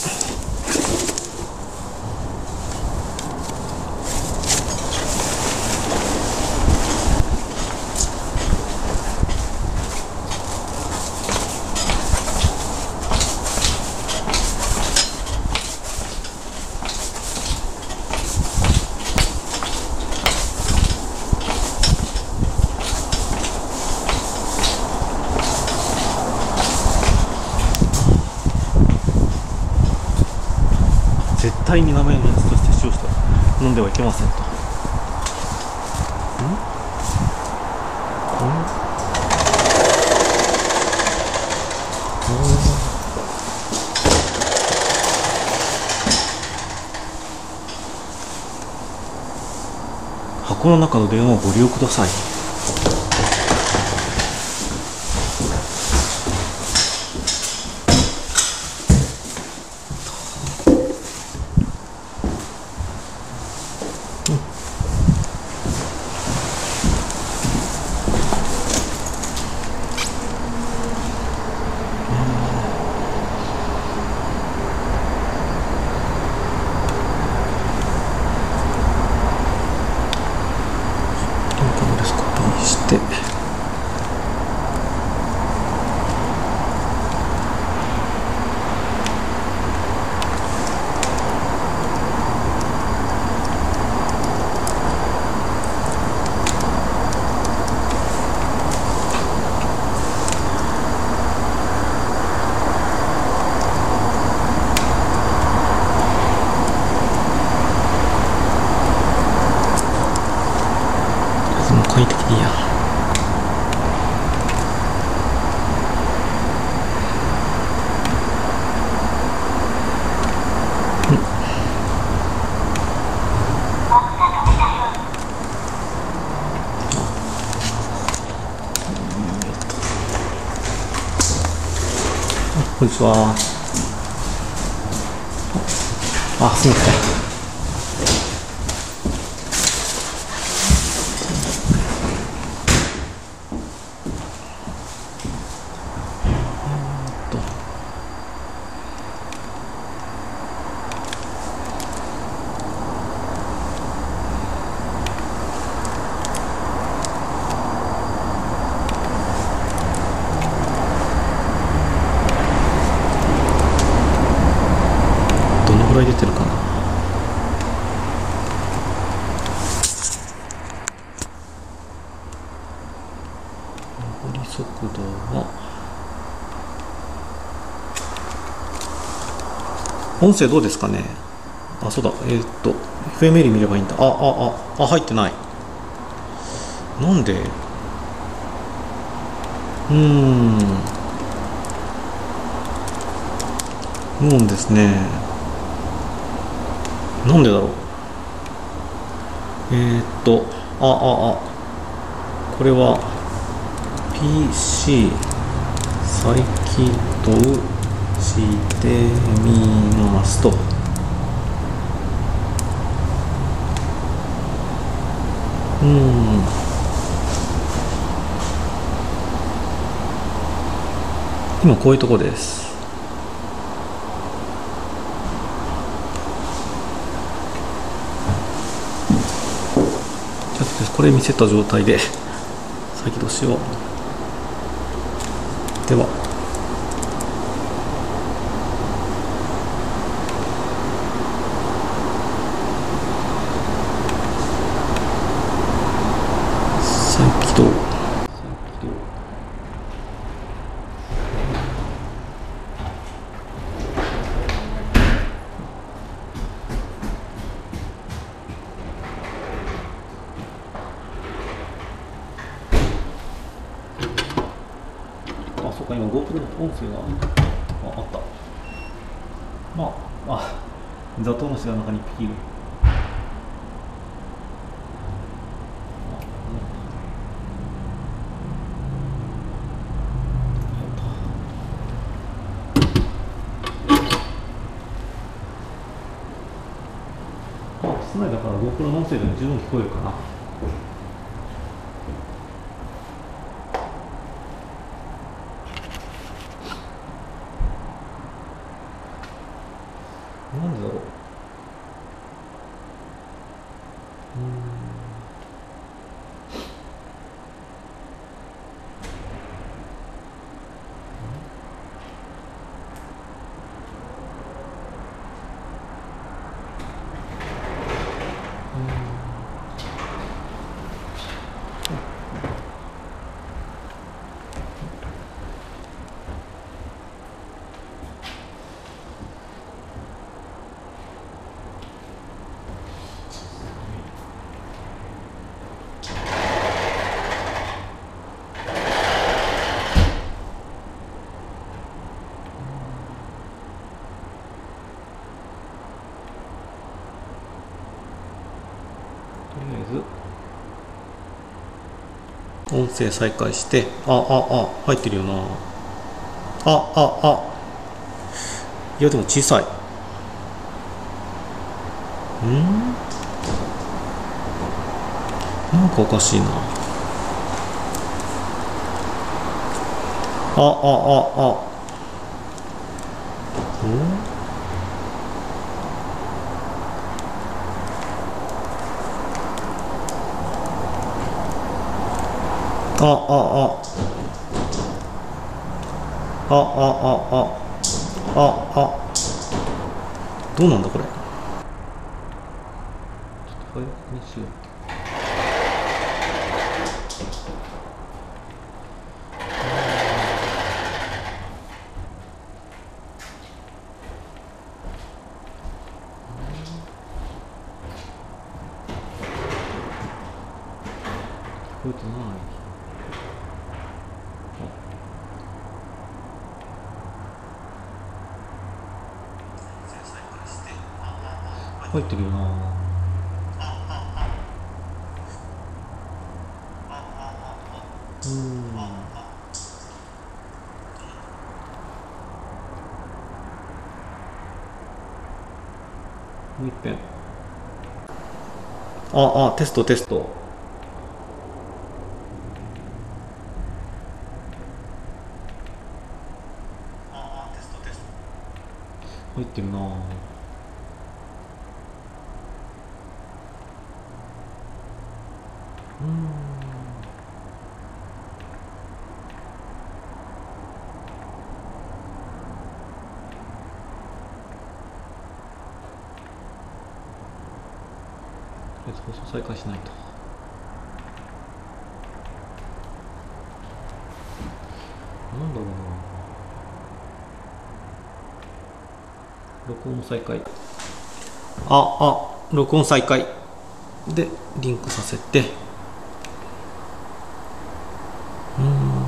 絶対に名前のやつとして使用して飲んではいけませんと。ん？ん？箱の中の電話をご利用ください。で快適でいいや。こんにちは。あ、すみません。どのぐらい出てるかな。上り速度は音声どうですかね。あ、そうだ、えー、っと エフエムエル 見ればいいんだ。ああああ、入ってない。なんで。うーん、無音ですね。なんでだろう。えー、っとあああこれは ピーシー 再起動してみますと。うーん、今こういうとこです。これ見せた状態で再起動しよう。では再起動。あ、そうか、今 GoPro の音声が あ, あった。まあ、あ、ザトウムシが中にいっぴきいる。まあ、室内だから GoPro の音声でも十分聞こえるかな。なんでだろう。うーん、とりあえず音声再開して、あああ入ってるよな。あああいやでも小さい。んなんかおかしいな。ああああんああああああああどうなんだこれ。ちょっとファイル確認しよう。聞こえてない。入ってるよな。うん。もう一遍。ああテストテスト。入ってるな。うん。放送再開しないと。なんだろうな。 録音再開。ああ録音再開でリンクさせて、うーん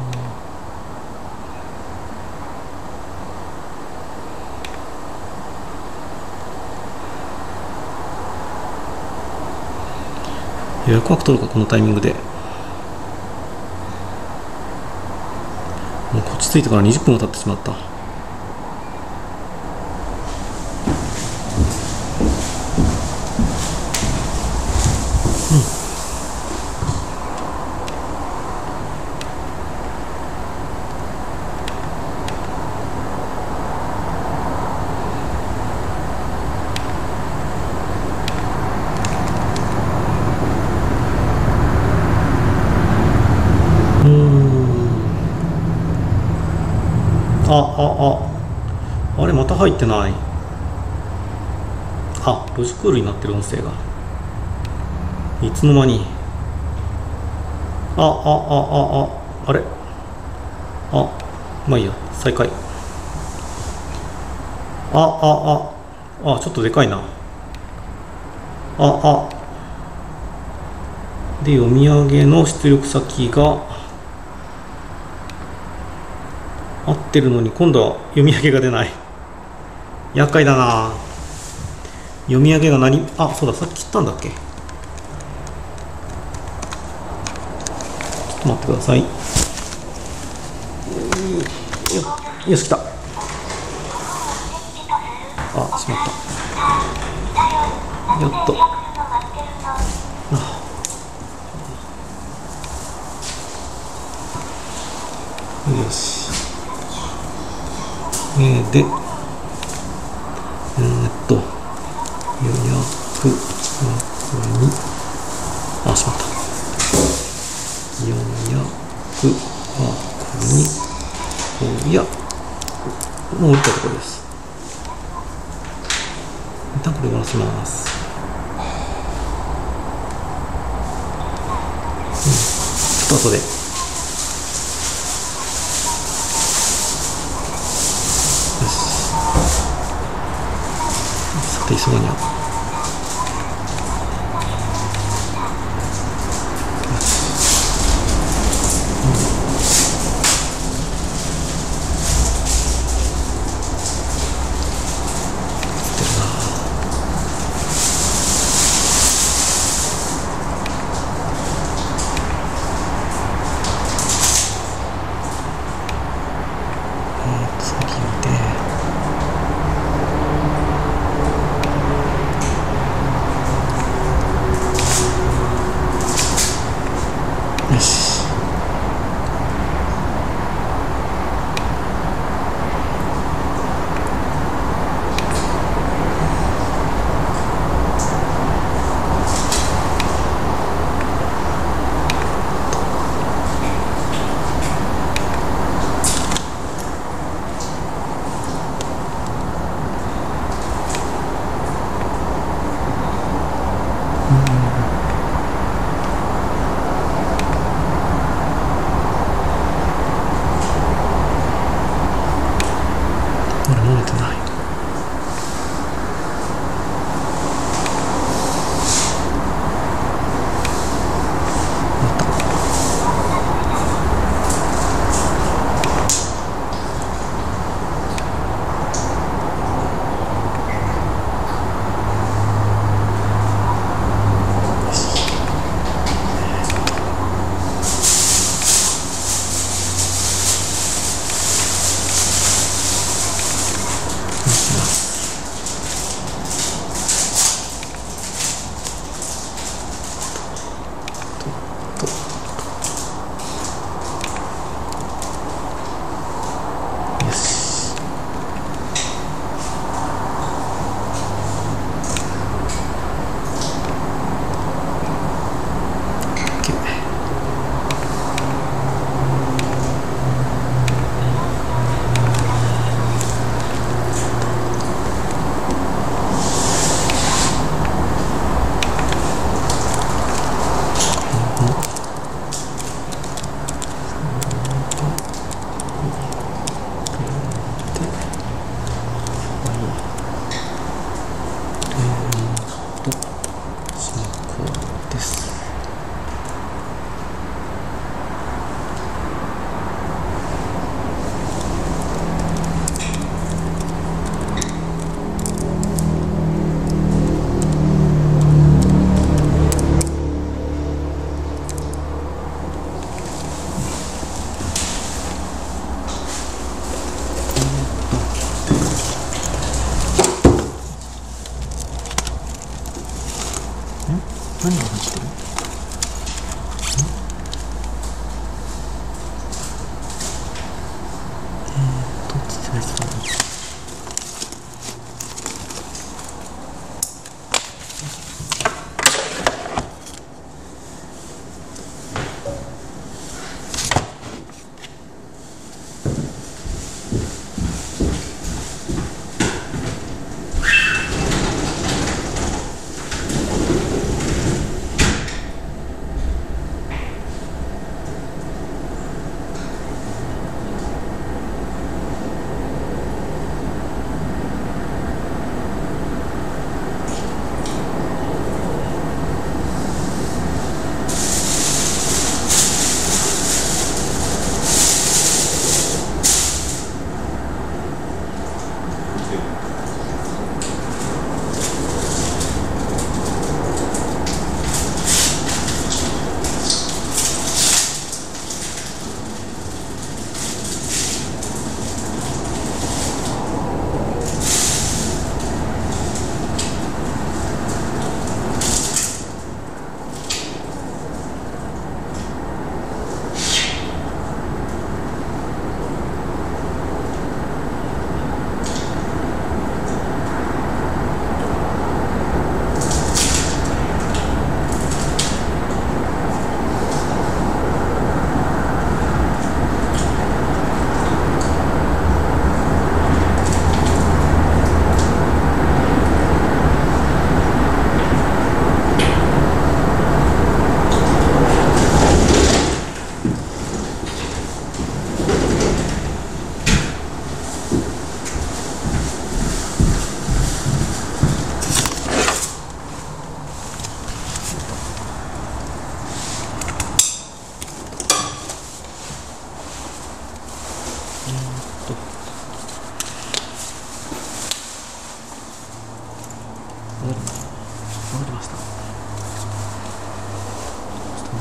予約枠取るか、このタイミングで。もうこっち着いてからにじゅっぷんも経ってしまった。あ、あ、あ、あれまた入ってない。あ、ロジクールになってる音声が。いつの間に。あ、あ、あ、あ、あ、あれ。あ、まあいいや、再開。あ、あ、あ、あ、ちょっとでかいな。あ、あ。で、読み上げの出力先が合ってるのに、今度は読み上げが出ない。厄介だな。読み上げが何、あ、そうだ、さっき切ったんだっけ。ちょっと待ってください。よ、よし、来た。あ、しまった。よっと。あ、よし。えー、で、えー、っと、予約枠に、あ、しまった。予約枠に、おや、もう降りたところです。一旦これ終わらせます。うん、ちょっと後で。さて、急がにゃ。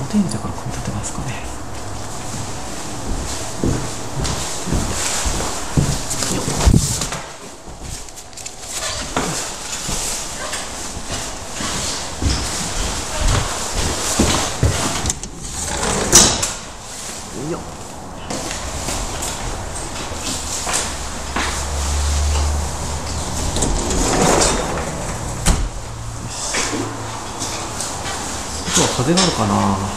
テンジャから組み立てますかね。よっ、よっ、今日は風があるかな。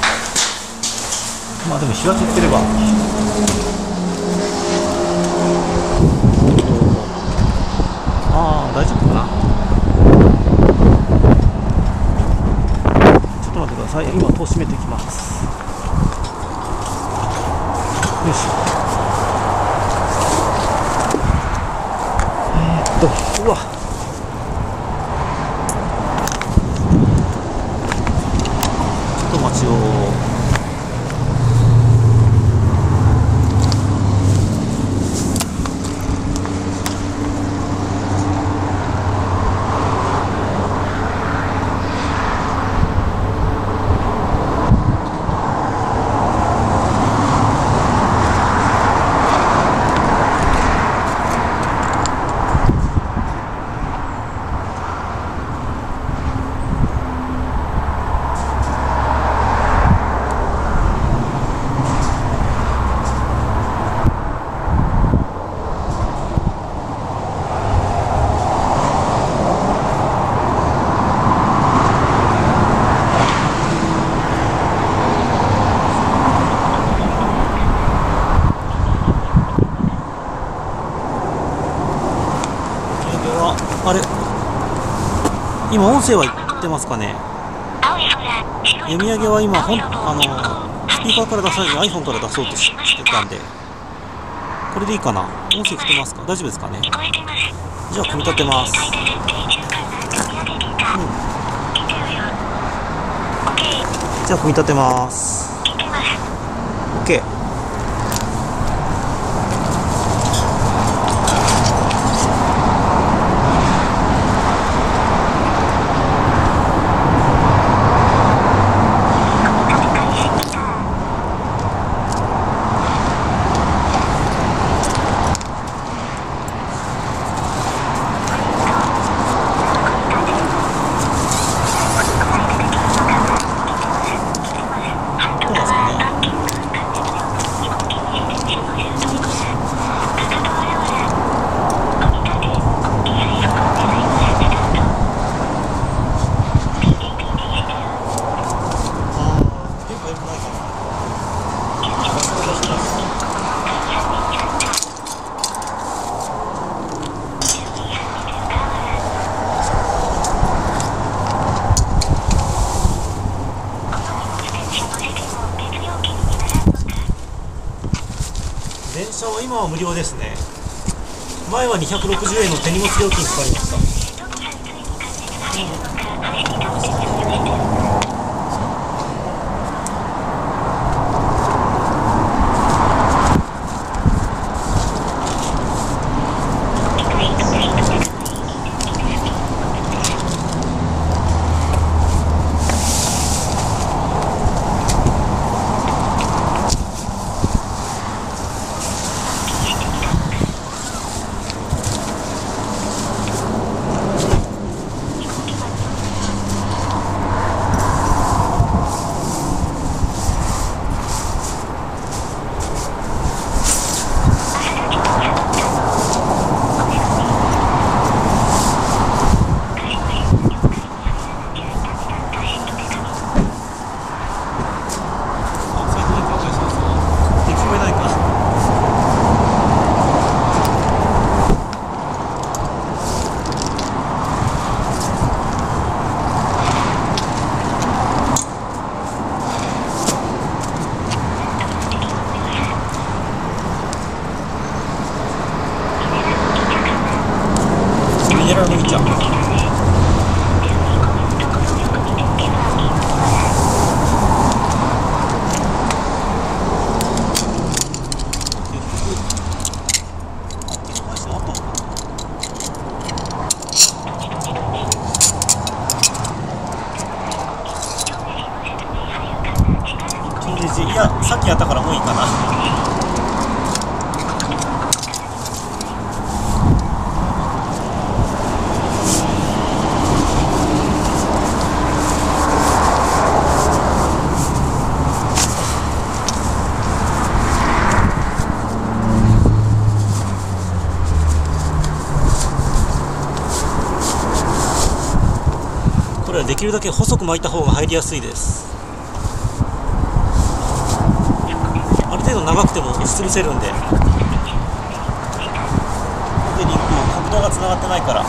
まあでも日が照ってれば。ああ、大丈夫かな。ちょっと待ってください。今戸を閉めていきます。よし。えー、っとうわ、ちょっと待ちを。あれ、今音声は言ってますかね。読み上げは今ほんあのスピーカーから出さずに iPhone から出そうとしてたんで、これでいいかな。音声聞こえますか。大丈夫ですかね。じゃあ組み立てます。うん、じゃあ組み立てます。 OK。電車は今は無料ですね。前はにひゃくろくじゅうえんの手荷物料金かかりました。 さっきやったからもういいかな。これはできるだけ細く巻いた方が入りやすいです。ある程度長くても押しつぶせるんで。で、リンク国道がつながってないから。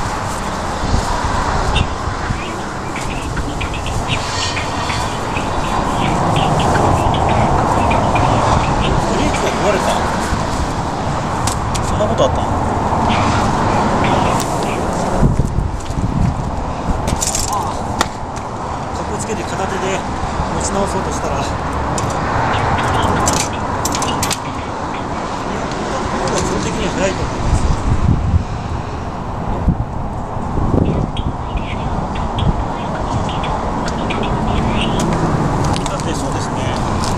ブレーキが壊れた。そんなことあったの？つけて片手で持ち直そうとしたら、いや、基本的には速いと思います。だってそうですね。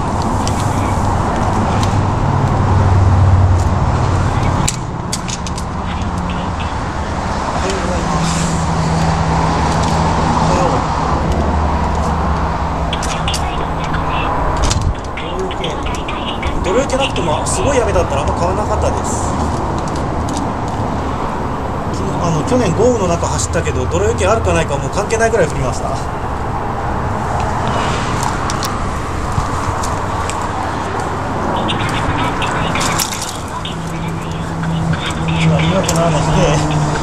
おはようございます。おはよう。泥よけなくてもすごい雨だったらあんま変わらなかったです。あの去年豪雨の中走ったけど泥よけあるかないかもう関係ないぐらい降りました。言い訳の話で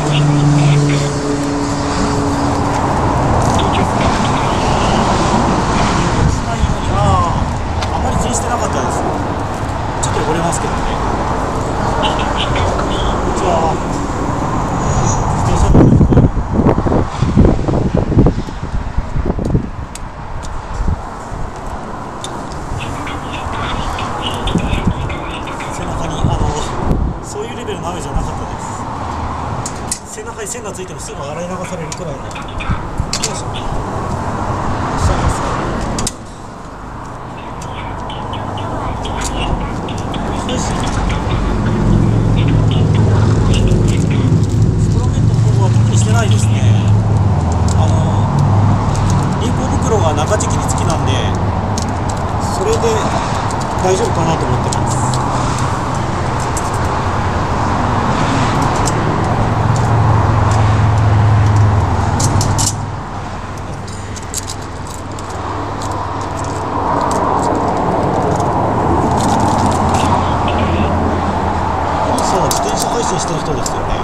してなかったです。ちょっと汚れますけどね。こんにちは。自転車の人。背中にあのそういうレベルの雨じゃなかったです。背中に線がついてもすぐ洗い流されるくらいの。よいしょ。いらっしゃいませ。スプロケットの方は特にしてないですね。あのリンク袋が中敷きに付きなんで、それで大丈夫かなと思ってます。配信してる人ですよね。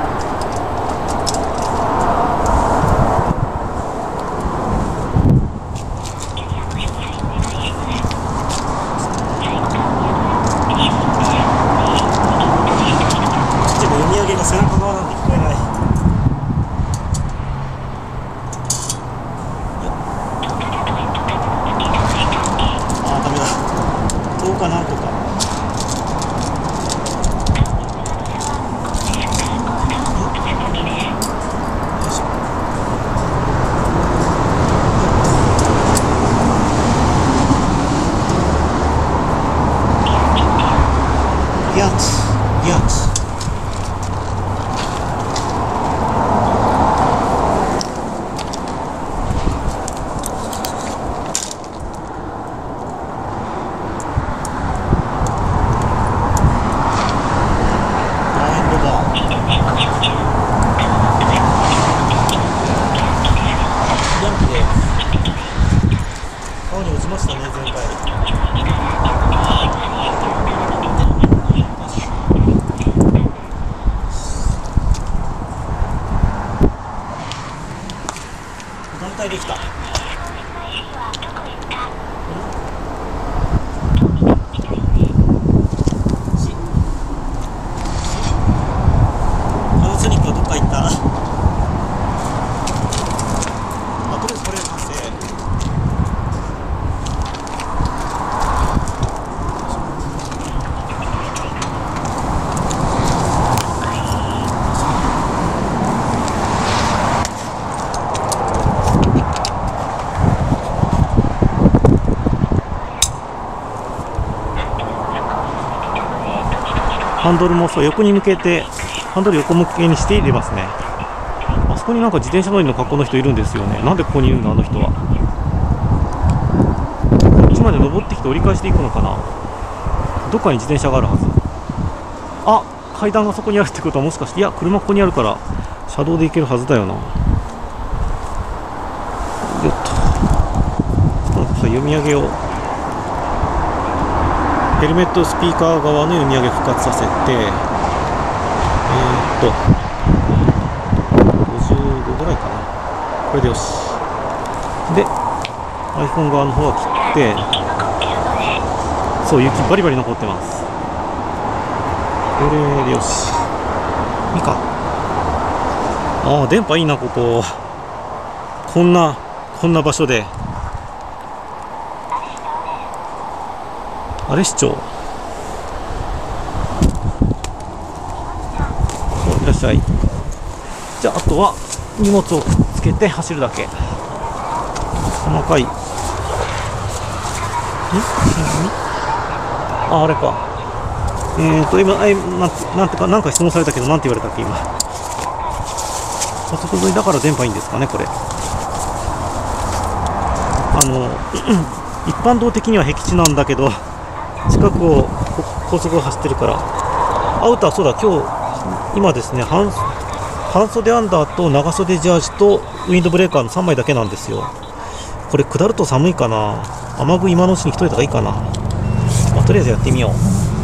ちょっと読み上げが背中側なんで聞こえない。ああ、ダメだ。どうかなんとか。やつやつ川に落ちましたね、前回。団体できた。パナソニックはどっか行った。あ、とりあえずこれ完成。 ハンドルもそう横に向けて、ハンドル横向けにして入れますね。あそこになんか自転車乗りの格好の人いるんですよね。なんでここにいるんだあの人は。こっちまで登ってきて折り返していくのかな。どっかに自転車があるはず。あ、階段がそこにあるってことはもしかして、いや車ここにあるから車道で行けるはずだよな。よっと、ちょっとさ読み上げをヘルメットスピーカー側の読み上げ復活させて、えー、っとごじゅうごぐらいかな。これでよし。で iPhone 側の方は切って、そう、雪バリバリ残ってます。これでよし。いいか。ああ、電波いいな、ここ。こんな、こんな場所で。あれ市長。いらっしゃい。じゃあ、あとは荷物をくっつけて走るだけ。細かい。ん？あ、あれか。えーと、今、え、なんて、なんてか、なんか質問されたけど、なんて言われたっけ、今。高速沿いだから電波いいんですかね、これ。あの、一般道的には僻地なんだけど、近くを高速を走ってるから。アウター、そうだ、今日、今ですね、半、半袖アンダーと長袖ジャージとウィンドブレーカーのさんまいだけなんですよ。これ、下ると寒いかな。雨具今のうちに着といた方がいいかな。まあ、とりあえずやってみよう。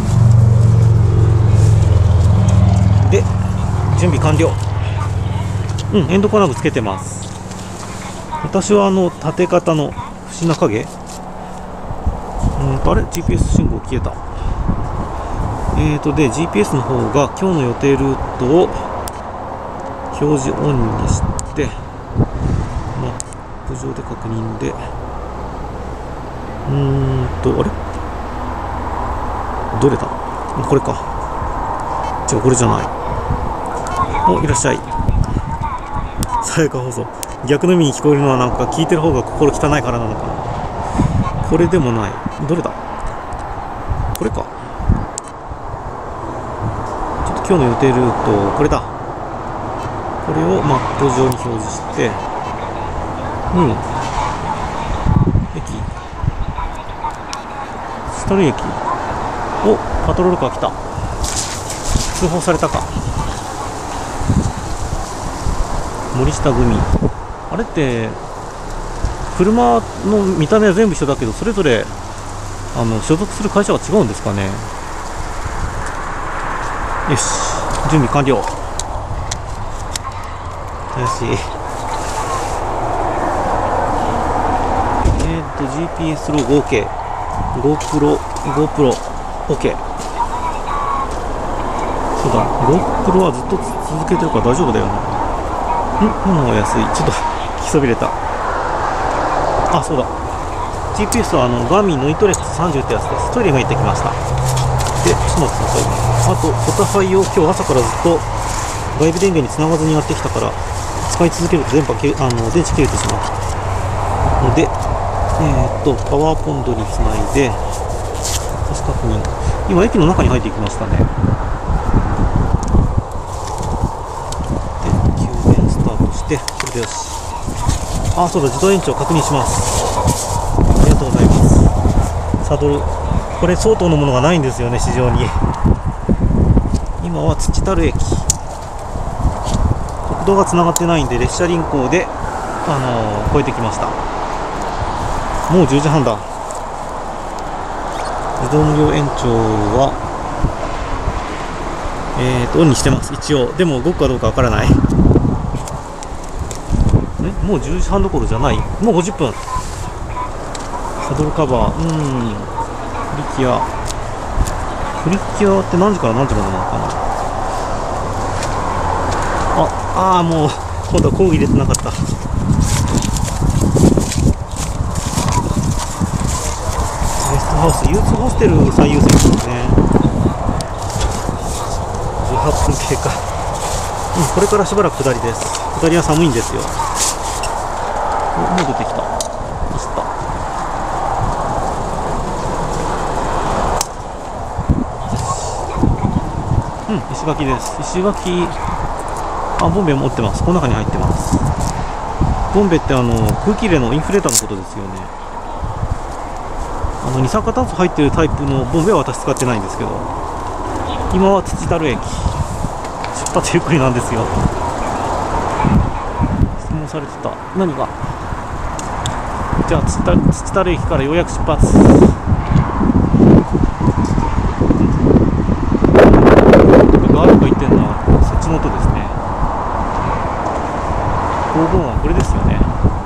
で、準備完了。うん、エンド金具つけてます。私はあの縦型の不審な影、うんとあれ ジーピーエス 信号消えた。えーとで ジーピーエス の方が今日の予定ルートを表示オンにして、マップ上で確認で、うーんとあれどれだ、これか。違う、これじゃない。お、いらっしゃい。さやか放送。逆の意味に聞こえるのはなんか聞いてる方が心汚いからなのかな。これでもない。どれだ、これか。ちょっと今日の予定ルート、これだ。これをマップ上に表示して、うん。駅。スタル駅。お、パトロールカー来た。通報されたか。森下組。あれって車の見た目は全部一緒だけど、それぞれあの所属する会社は違うんですかね。よし、準備完了。よし、えっと ジーピーエス ロゴ OK、 GoPro GoPro OK。 そうだ、 GoPro はずっと続けてるから大丈夫だよな。ん、もう安い。ちょっと気そびれた。あ、そうだ。ジーピーエス はあのガーミンノイトレックスさんじゅうってやつです。トイレ今行ってきました。で、ちょっと待ってください。あと、ポタファイを今日朝からずっと外部電源につながずにやってきたから、使い続けると電波けあの電池切れてしまうので、えー、っと、パワーポンドにつないで、私確認。今、駅の中に入っていきましたね。で、これでよし。あ、そうだ、自動延長確認します。ありがとうございます。サドル、これ相当のものがないんですよね、市場に。今は土樽駅。国道がつながってないんで、列車輪行で、あのー、越えてきました。もうじゅうじはんだ。自動無料延長は、えーと、オンにしてます、一応。でも、動くかどうかわからない。もうじゅうじはんどころじゃない。もうごじゅっぷん。サドルカバー、うーん、プリキュア。プリキュアって何時から何時までなのかな。あ、あー、もう、今度は工具入れてなかった。ゲストハウス、ユースホステル最優先ですね。じゅうはっぷん経過。うん、これからしばらく下りです。下りは寒いんですよ。もう出てきた。走った。 うん、石垣です。石垣、あ、ボンベ持ってます。この中に入ってます。ボンベってあの空気入れのインフレーターのことですよね。あの二酸化炭素入ってるタイプのボンベは私使ってないんですけど、今は土樽駅、出発ゆっくりなんですよ。質問されてた。何が？じゃあ土樽、土樽駅からようやく出発。ガードが言ってるのはそっちの音ですね。黄金はこれですよね。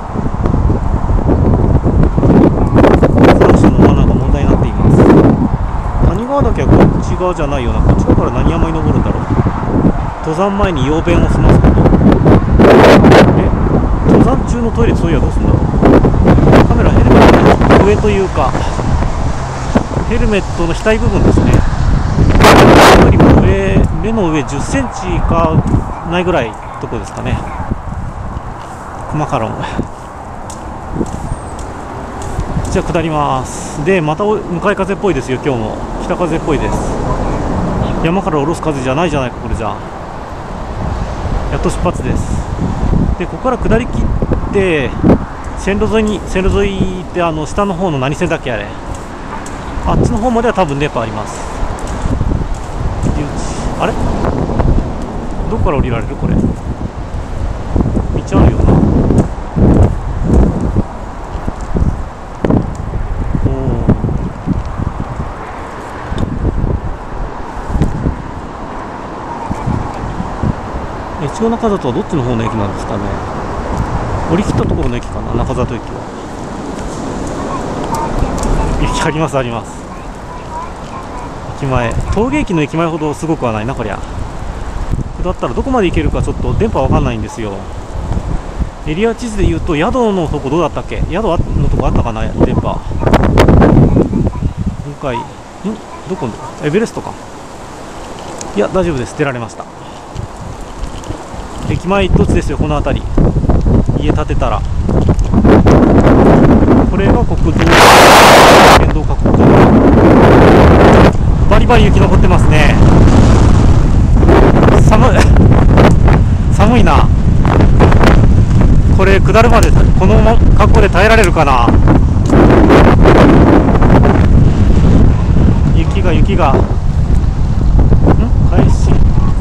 残暑の罠が問題になっています。谷川岳はこっち側じゃないような。こっち側から何山に登るんだろう。登山前に用便を済ますこと。え、登山中のトイレそういやどうすんだろう。カメラヘルメットの上というかヘルメットの額部分ですね。よりも上、目の上じゅっセンチかないぐらいとこですかね。クマカロン。じゃあ下ります。でまた向かい風っぽいですよ。今日も北風っぽいです。山から下ろす風じゃないじゃないかこれじゃ。やっと出発です。でここから下り切って線路沿いに、線路沿いってあの下の方の何線だっけあれ、あっちの方までは多分電波あります。あれどこから降りられるこれ。道あるよな。おお。越後中里はどっちの方の駅なんですかね。降り切ったところの駅かな、中里駅は。駅あります、あります。駅前、峠駅の駅前ほどすごくはないなこりゃ。だったらどこまで行けるかちょっと電波わかんないんですよ。エリア地図で言うと宿のとこどうだったっけ。宿のとこあったかな電波。今回んどこのエベレストか。いや大丈夫です、出られました。駅前一つですよこの辺り。家建てたらこれが国道、県道か国道。バリバリ雪残ってますね。寒い寒いなこれ。下るまでこの格好で耐えられるかな。雪が雪がん開始。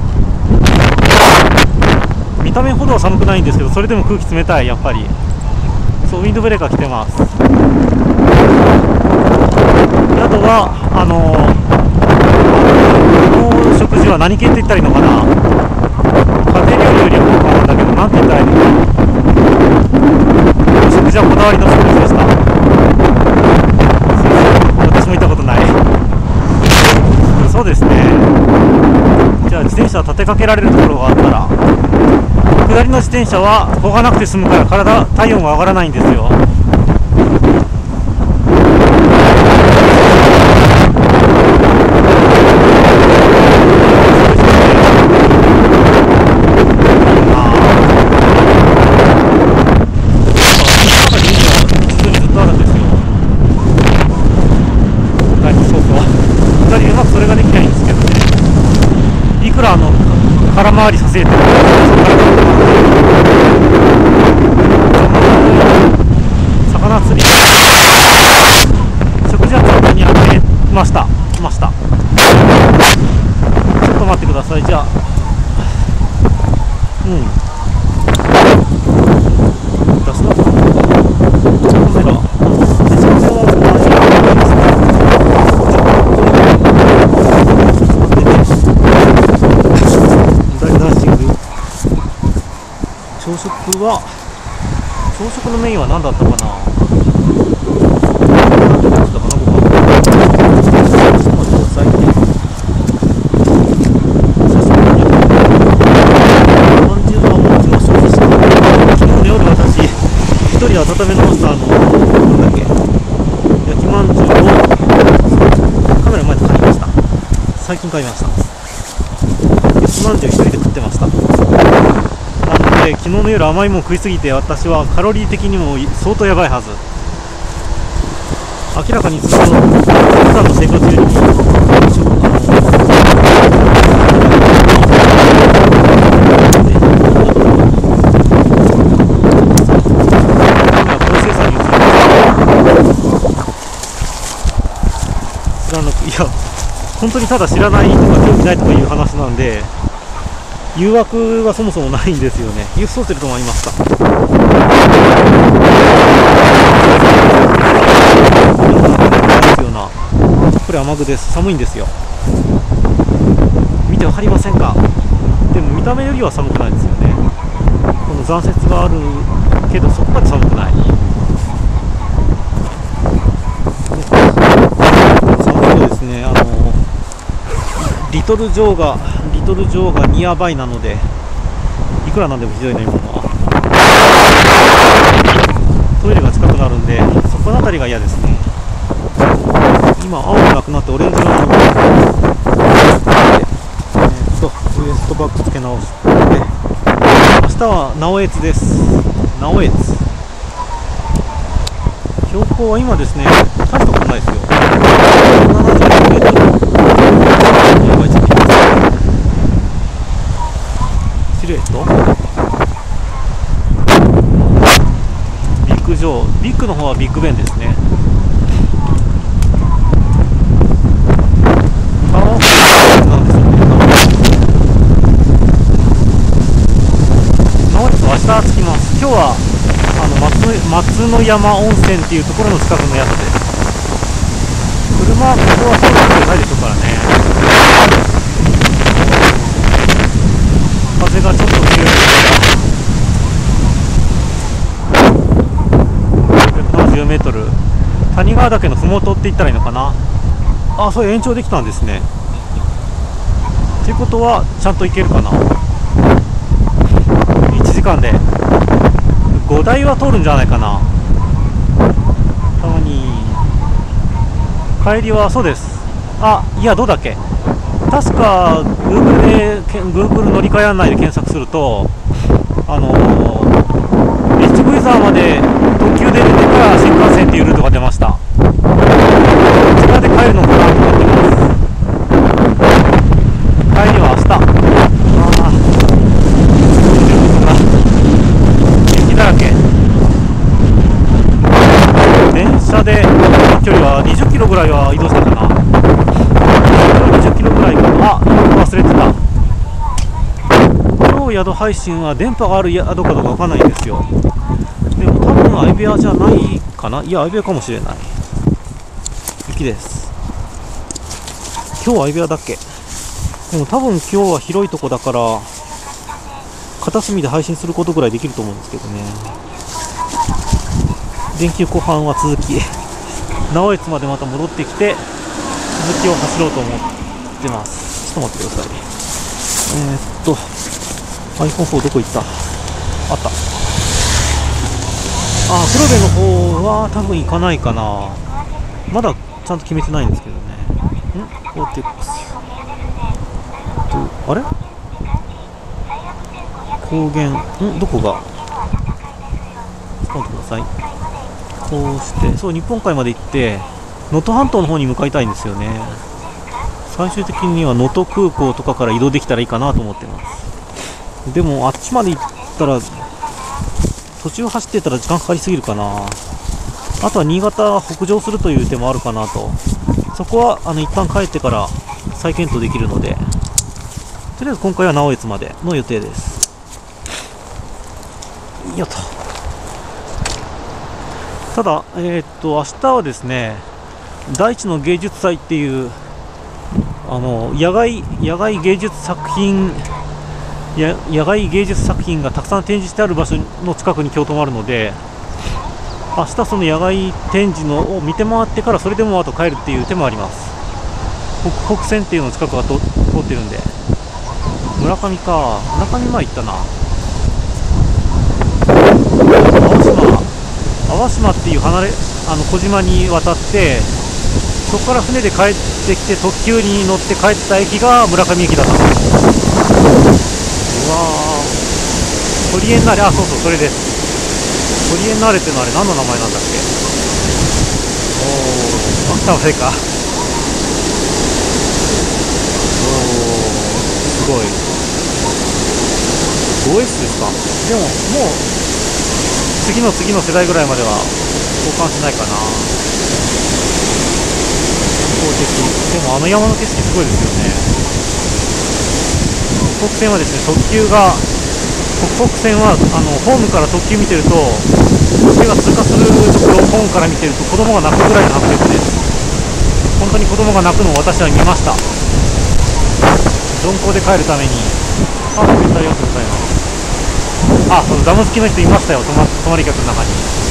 見た目ほどは寒くないんですけど、それでも空気冷たいやっぱり。そうウィンドブレーカー来てます。宿はあのー食事は何系って言ったらいいのかな。家庭料理よりは豪華なんだけど、なんて言ったらいいのかな。食事はこだわりの食事でした。私も行ったことない。そうですね。じゃあ自転車立てかけられるところがあったら。下りの自転車はこがなくて済むから体体温が上がらないんですよ。空回りさせてる魚釣り食事は簡単にやってましたましたちょっと待ってください。じゃあうん出すなカメラ朝食は朝食のメインは何だったかな。何だったかな僕は。ちょっと待ってください。久しぶりにまんじゅうはもう来ました。昨日の夜私一人温め直したあのなんだっけ焼きまんじゅうをカメラ前で買いました。最近買いました。焼きまんじゅう一人で食ってました。昨日の夜甘いもん食いすぎて私はカロリー的にも相当やばいはず。明らかにずっと普段の生活よりも本当にただ知らないとか興味ないとかいう話なんで、誘惑がそもそもないんですよね。ユースホテルともありますか。これ雨具です。寒いんですよ。見てわかりませんか。でも見た目よりは寒くないですよね。この残雪があるけどそこまで寒くない。寒いとですね、あのリトルジョーがリトルジョーがニアバイなので、いくらなんでもひどいな今のは。トイレが近くなるんで、そこの辺りが嫌ですね。今青がなくなってオレンジ色になります。えー、っとウエストバッグつけ直して、明日は直江津です。直江津標高は今ですね、大したことないですよ。ななじゅうごメートル。シルエットビッグジョー、ビッグの方はビッグベンですね。明日着きます。今日はあの 松, 松の山温泉っていうところの近くの宿です。車はここはそうなんじゃないでしょうからね。風がちょっと強いですが、ろっぴゃくななじゅうメートル、谷川岳のふもとって言ったらいいのかな。あ、それ延長できたんですね。ということはちゃんと行けるかな。いちじかんでごだいは通るんじゃないかな。たまに帰りはそうです。あ、いやどうだっけ、確か Google で Google 乗り換え案内で検索すると、あのー、エイチブイ 沢まで特急で出てから新幹線っていうルートが出ました。こちらで帰るのかなと思ってます。帰りは明日。ああ雪だらけ。電車で距離はにじゅっキロぐらいは移動したかな。にじゅっキロぐらいかな。あ、忘れてた。今日宿配信は電波がある宿かどうかわかんないんですよ。でも多分相部屋じゃないかな。いや相部屋かもしれない。雪です。今日相部屋だっけ。でも多分今日は広いとこだから片隅で配信することぐらいできると思うんですけどね。連休後半は続き直江津までまた戻ってきて続きを走ろうと思ってます。ちょっと待ってください。えー、っと アイフォンフォー どこ行った。あった。あ、黒部の方は多分行かないかな。まだちゃんと決めてないんですけどね。ん オーテックス あれ高原、んどこが、ちょっと待ってください。こうしてそう日本海まで行って能登半島の方に向かいたいんですよね。最終的には能登空港とかから移動できたらいいかなと思ってます。でもあっちまで行ったら途中走ってたら時間かかりすぎるかな。あとは新潟北上するという手もあるかなと。そこはあの一旦帰ってから再検討できるので、とりあえず今回は直江津までの予定です。よっと。ただ、えー、っと明日はですね、大地の芸術祭っていうあの野外野外芸術作品や野外芸術作品がたくさん展示してある場所の近くに今日泊まるので、明日その野外展示のを見て回ってからそれでもあと帰るっていう手もあります。北北線っていうの近くが通ってるんで。村上か、村上前行ったな。淡島淡島っていう離れあの小島に渡って、そこから船で帰ってきて特急に乗って帰った駅が村上駅だったんです。うわー、トリエンナーレ、あ、そうそう、それです。トリエンナーレっていうのはあれ何の名前なんだっけ。おー、あ、それか。おー、すごい。ごエス ですか。でももう次の次の世代ぐらいまでは交換しないかな。 的。でもあの山の景色すごいですよね。北北線はですね、特急が北北線はあのホームから特急見てると、特急が通過するところをホームから見てると子供が泣くぐらいの迫力です。本当に子供が泣くのを私は見ました。鈍行で帰るために。あ、コメントありがとうございます。あ、そのダム好きの人いましたよ、泊ま泊まり客の中に。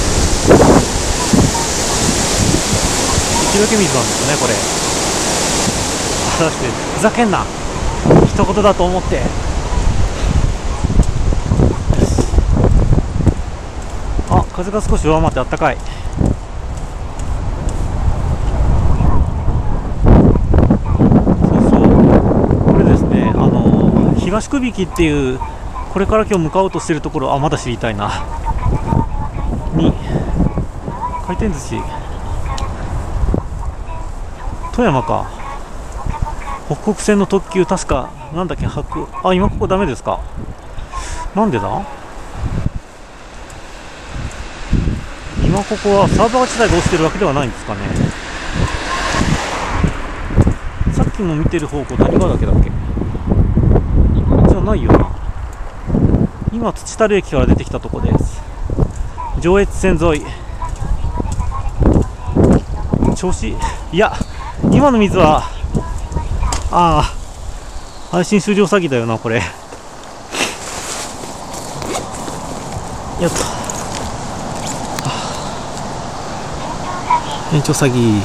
雪解け水なんですよね、これ。果たしてふざけんな、一言だと思って。よし。あ、風が少し弱まってあったかい。そうそう、これですね、あの東久引っていう、これから今日向かおうとしているところ、あ、まだ知りたいな。に回転寿司富山か。北北線の特急、確かなんだっけ、白、あ、今ここダメですか。なんでだ。今ここはサーバー自体が落ちてるわけではないんですかね。さっきの見てる方向谷川岳だっけ。じゃないよな。今土樽駅から出てきたとこです。上越線沿い、調子、いや今の水は、ああ配信終了詐欺だよなこれ。やっと、延長詐欺。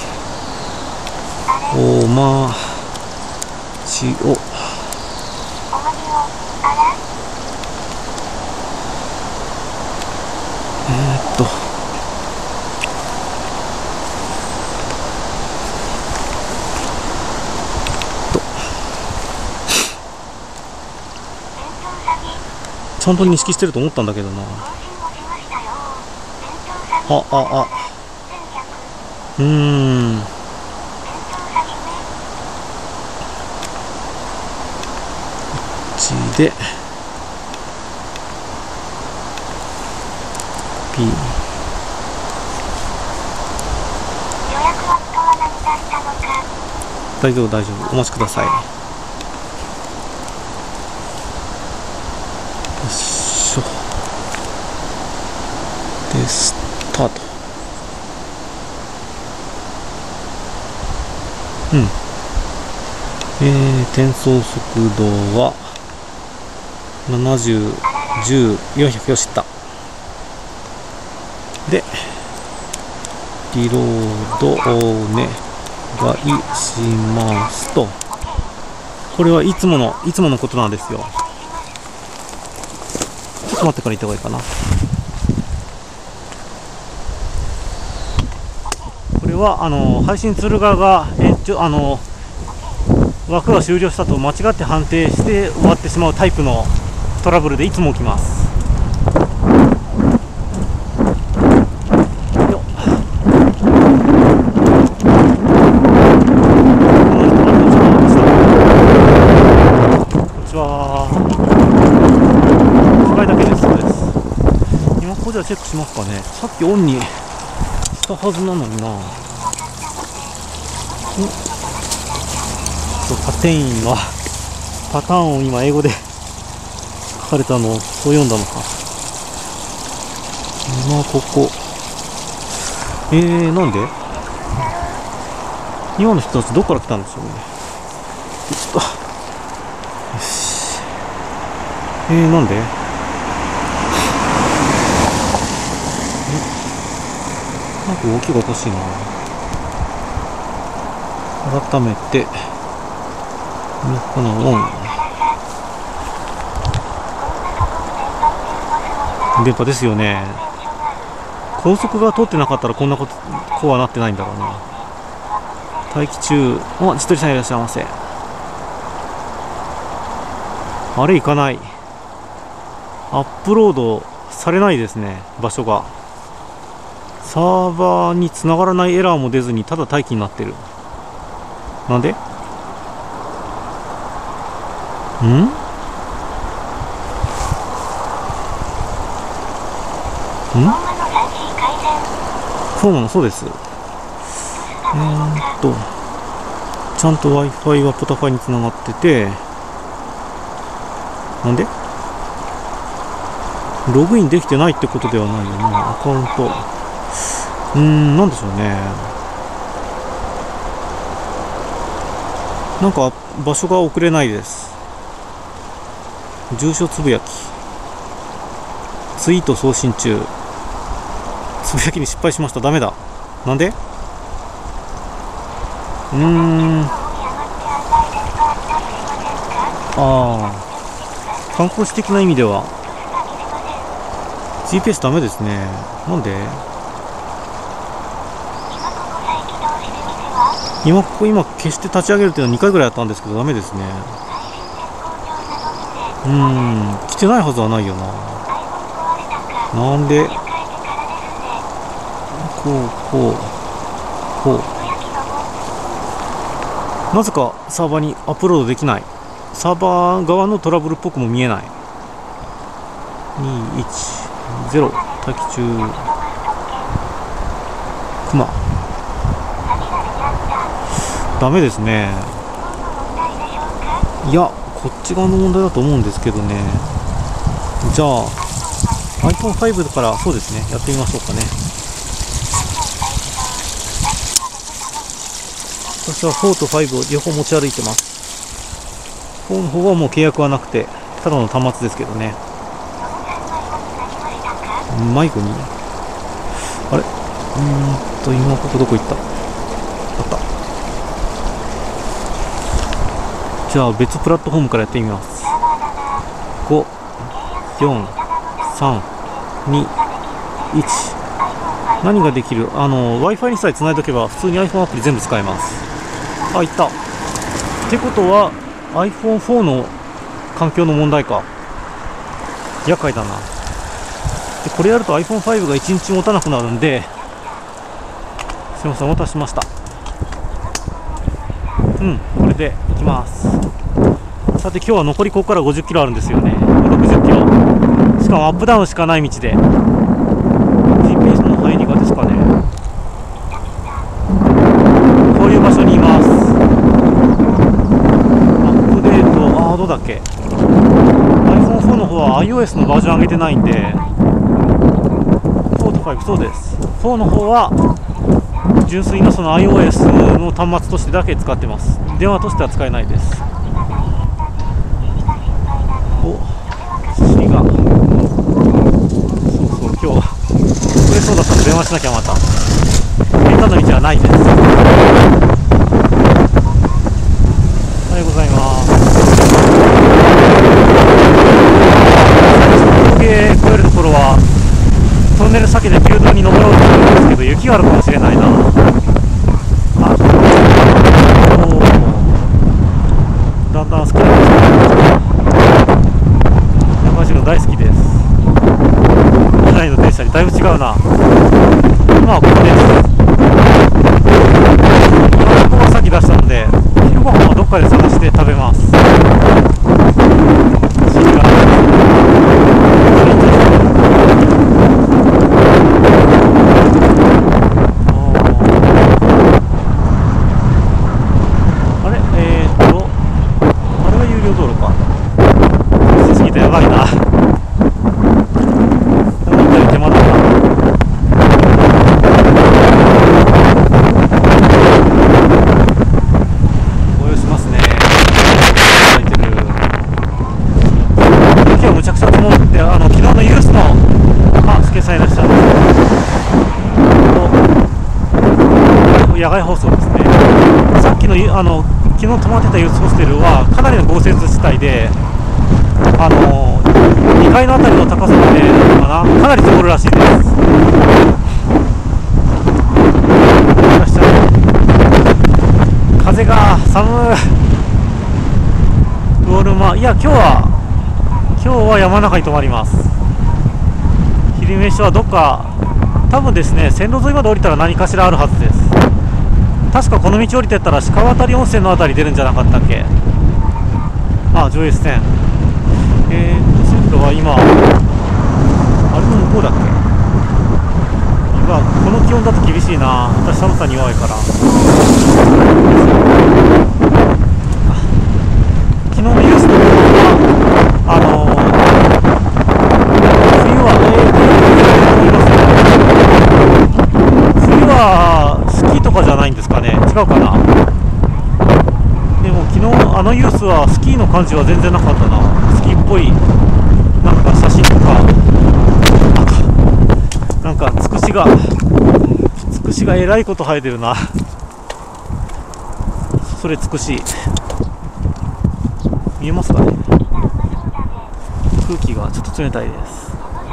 おまちおえー、っとちゃんと認識してると思ったんだけどな。あああうーん、こっちで P 予約夫は何だったのか。 大丈夫大丈夫、お待ちください。よいしょでスタート。うん、えー、転送速度はななじゅう、じゅう、よんひゃく。よしった。でリロードお願いしますと、これはいつものいつものことなんですよ。ちょっと待ってから言った方がいいかな。これはあの配信する側が延長、あの枠が終了したと間違って判定して終わってしまうタイプのトラブルでいつも起きます。じゃあチェックしますかね。さっきオンにしたはずなのにな。んパテインのパターンを今英語で書かれたのをそう読んだのか。今ここえー、なんで今の人たちどこから来たんでしょうね。ちょっとよし、えー、なんでなんか動きがおかしいな。改めてこのオン電波ですよね。高速が通ってなかったらこんなことこうはなってないんだろうな。待機中。あ、千鳥さんいらっしゃいませ。あれ行かない。アップロードされないですね、場所が。サーバーに繋がらないエラーも出ずにただ待機になってる。なんで？ん？ん？そうなの、そうです。えーっとちゃんと Wi-Fi はポタファイにつながってて、なんでログインできてないってことではないよな。アカウント、うーん、なんでしょうね。なんか場所が送れないです。住所つぶやき、ツイート送信中、つぶやきに失敗しました。ダメだ。なんで？うーん、ああ、観光地的な意味では ジーピーエス ダメですね。なんで？今ここ今消して立ち上げるっていうのはにかいぐらいやったんですけどダメですね。うーん、来てないはずはないよな。なんでこうこうこう、なぜかサーバーにアップロードできない。サーバー側のトラブルっぽくも見えない。にいちゼロ待機中。クマダメですね。いや、こっち側の問題だと思うんですけどね。じゃあ アイフォンファイブ から、そうですね、やってみましょうかね。私はフォーとファイブを両方持ち歩いてます。フォーの方はもう契約はなくてただの端末ですけどね。迷子にあれ、うーんと今ここどこ行った？あった。じゃあ別プラットフォームからやってみます。ご、よん、さん、に、いち。何ができる？あの Wi-Fi にさえつないでおけば普通に iPhone アプリ全部使えます。あ、いった。ってことは アイフォンフォー の環境の問題か。厄介だな。でこれやると アイフォンファイブ がいちにち持たなくなるんで、すいません、お待たせしました。うん、これでいきます。さて今日は残りここからごじゅっキロあるんですよね。ろくじゅっキロ、しかもアップダウンしかない道で ジーピーエス の入りがですかね、こういう場所にいます。アップデート、あーどうだっけ、 アイフォンフォー の方は iOS のバージョン上げてないんで、フォーとファイブ、そうです。フォーの方は純粋なその iOS の端末としてだけ使ってます。電話としては使えないです。お、C が、そうそう、今日は遅れそうだったので電話しなきゃ。また平坦な道はないです。おはようございます。峠越えるところはトンネル先で旧道に登ろうと思うんですけど、雪があるかもしれないな。あ、おー、だんだん好きになってきた。山城大好きです。都内の電車にだいぶ違うな。今はここです。今ここが先出したので昼ご飯はどっかで探して食べます。野外放送ですね。さっきのあの昨日泊まってたユースホステルはかなりの豪雪地帯で、あのにかいのあたりの高さまでかな、かなり積もるらしいです。風が寒い。ウォールマ、いや今日は今日は山の中に泊まります。昼飯はどっか、多分ですね、線路沿いまで降りたら何かしらあるはずです。確かこの道降りてったら鹿渡温泉のあたり出るんじゃなかったっけ。あ、上越線。えーと線路は今あれの向こうだっけ。今この気温だと厳しいな。私寒さに弱いから。 違うかな。でも昨日あのユースはスキーの感じは全然なかったな。スキーっぽいなんか写真とか、なんかつくしがつくしがえらいこと生えてるな。それつくし見えますかね。空気がちょっと冷たいです。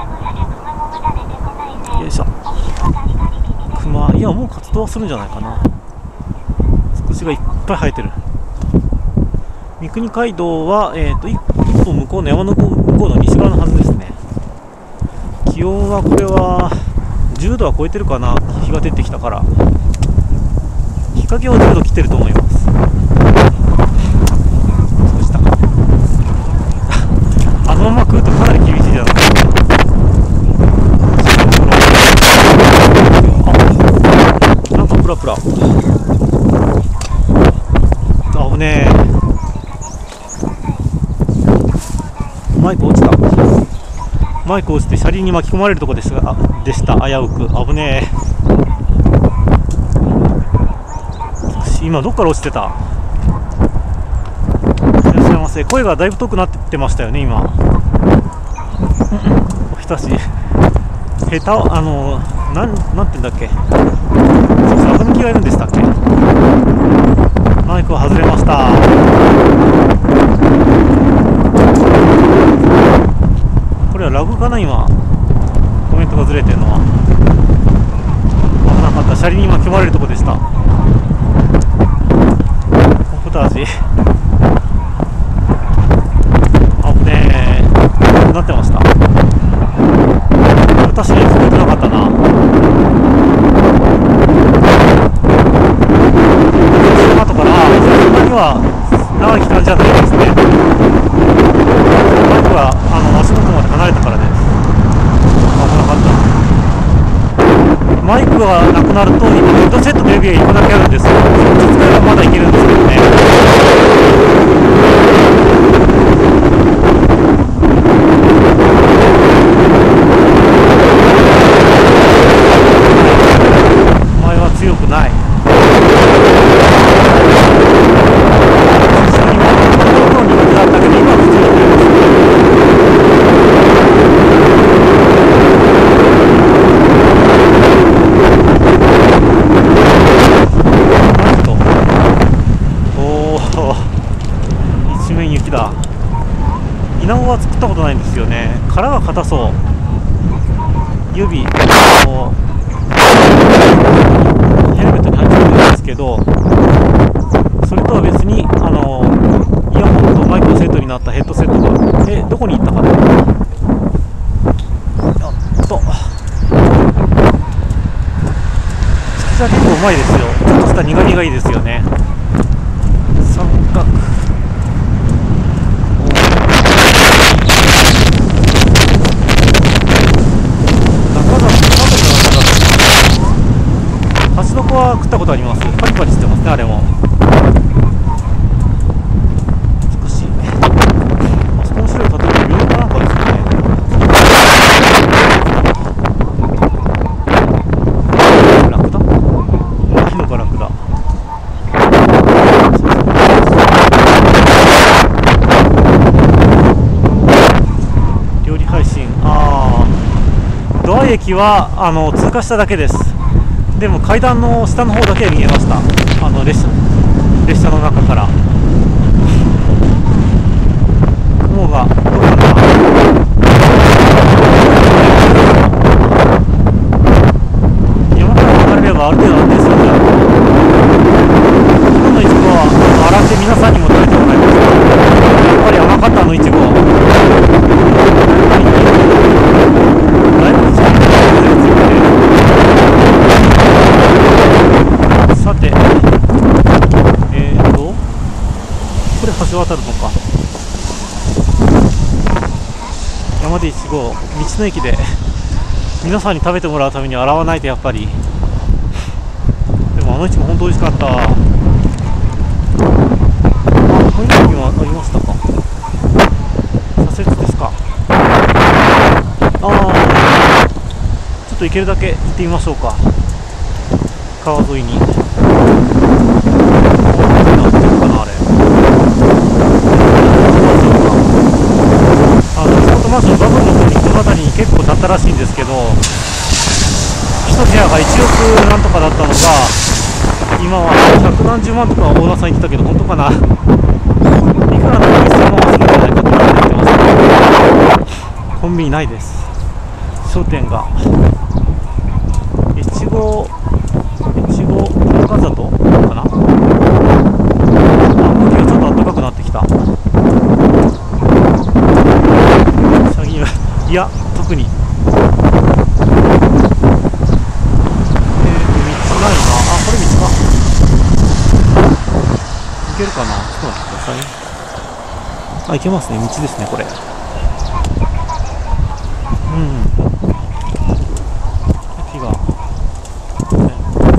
よいしょ。クマ、いやもう活動はするんじゃないかな。つくしがいっぱい生えてる。三国街道は、えー、と一本向こうの山の向こうの西側のはずですね。気温はこれはじゅうどは超えてるかな。日が出てきたから日陰はじゅうど切ってると思います。そうしたあのまま食うとかなり厳しいじゃないですか。あ、なんかプラプラあぶねえ。マイク落ちた。マイク落ちて車輪に巻き込まれるところでした。でした危うく。危ねえ。今どっから落ちてた。いらっしゃいませ。声がだいぶ遠くなってましたよね今。おひたし下手あのなん、なんて言うんだっけ。風向きがいるんでしたっけ。マイクは外れました。これはラグかな。今コメントがずれてるのは。危なかった。車輪に巻き込まれるとこでした。ポタージ危ねえなってました。私に聞こえてなかったな。後からそんなには長い期間じゃないですね。マイクはあの足元まで離れたからです。危なかった。マイクがなくなると今ヘッドセットデビューいっこだけあるんですよ。そっち使えばまだいけるんですけどね。お前は強くない。稲穂は作ったことないんですよね。殻が硬そう。指あのヘルメットに入ってるんですけど、それとは別にあのイヤホンとマイクのセットになったヘッドセットがえどこに行ったかな。やっと月じゃ結構うまいですよ。ちょっとした苦みがいいですよね。三角蜂の子は食ったことあります。パリパリしてますねあれも。少しあそこの白い建物病院かなんかですよね。ラクダないのかラクダ。料理配信。ああドア駅はあの通過しただけです。でも階段の下の方だけ見えました。あの列車列車の中から雲がどうかな。山から離れればある程度安定するんだろう。今日のいちごは洗って皆さんにも食べてもらいました。やっぱり甘かったあのいちご。だいぶ近いところでついてる。さて、えーとこれ橋渡るのか。山でいちご道の駅で皆さんに食べてもらうために洗わないとやっぱり。でもあのいちご本当美味しかった。あ、こういうのにはありましたか。左折ですか。ああちょっと行けるだけ行ってみましょうか。川沿いになってるかなあれ。あのリゾートマンションバブルの方にこの辺りに結構建ったらしいんですけど、一部屋がいちおくなんとかだったのが今は百何十万とかオーナーさん言ってたけど、本当かな。いくらならせんまんはするんじゃないかと言ってます。コンビニないです。商店が越後越後高里かな。あ、空気がちょっと暖かくなってきた。いや特に。えーと道ないなあ。これ道か。行けるかな。ちょっと待ってください。あ、行けますね。道ですねこれ。うん。木が、ね、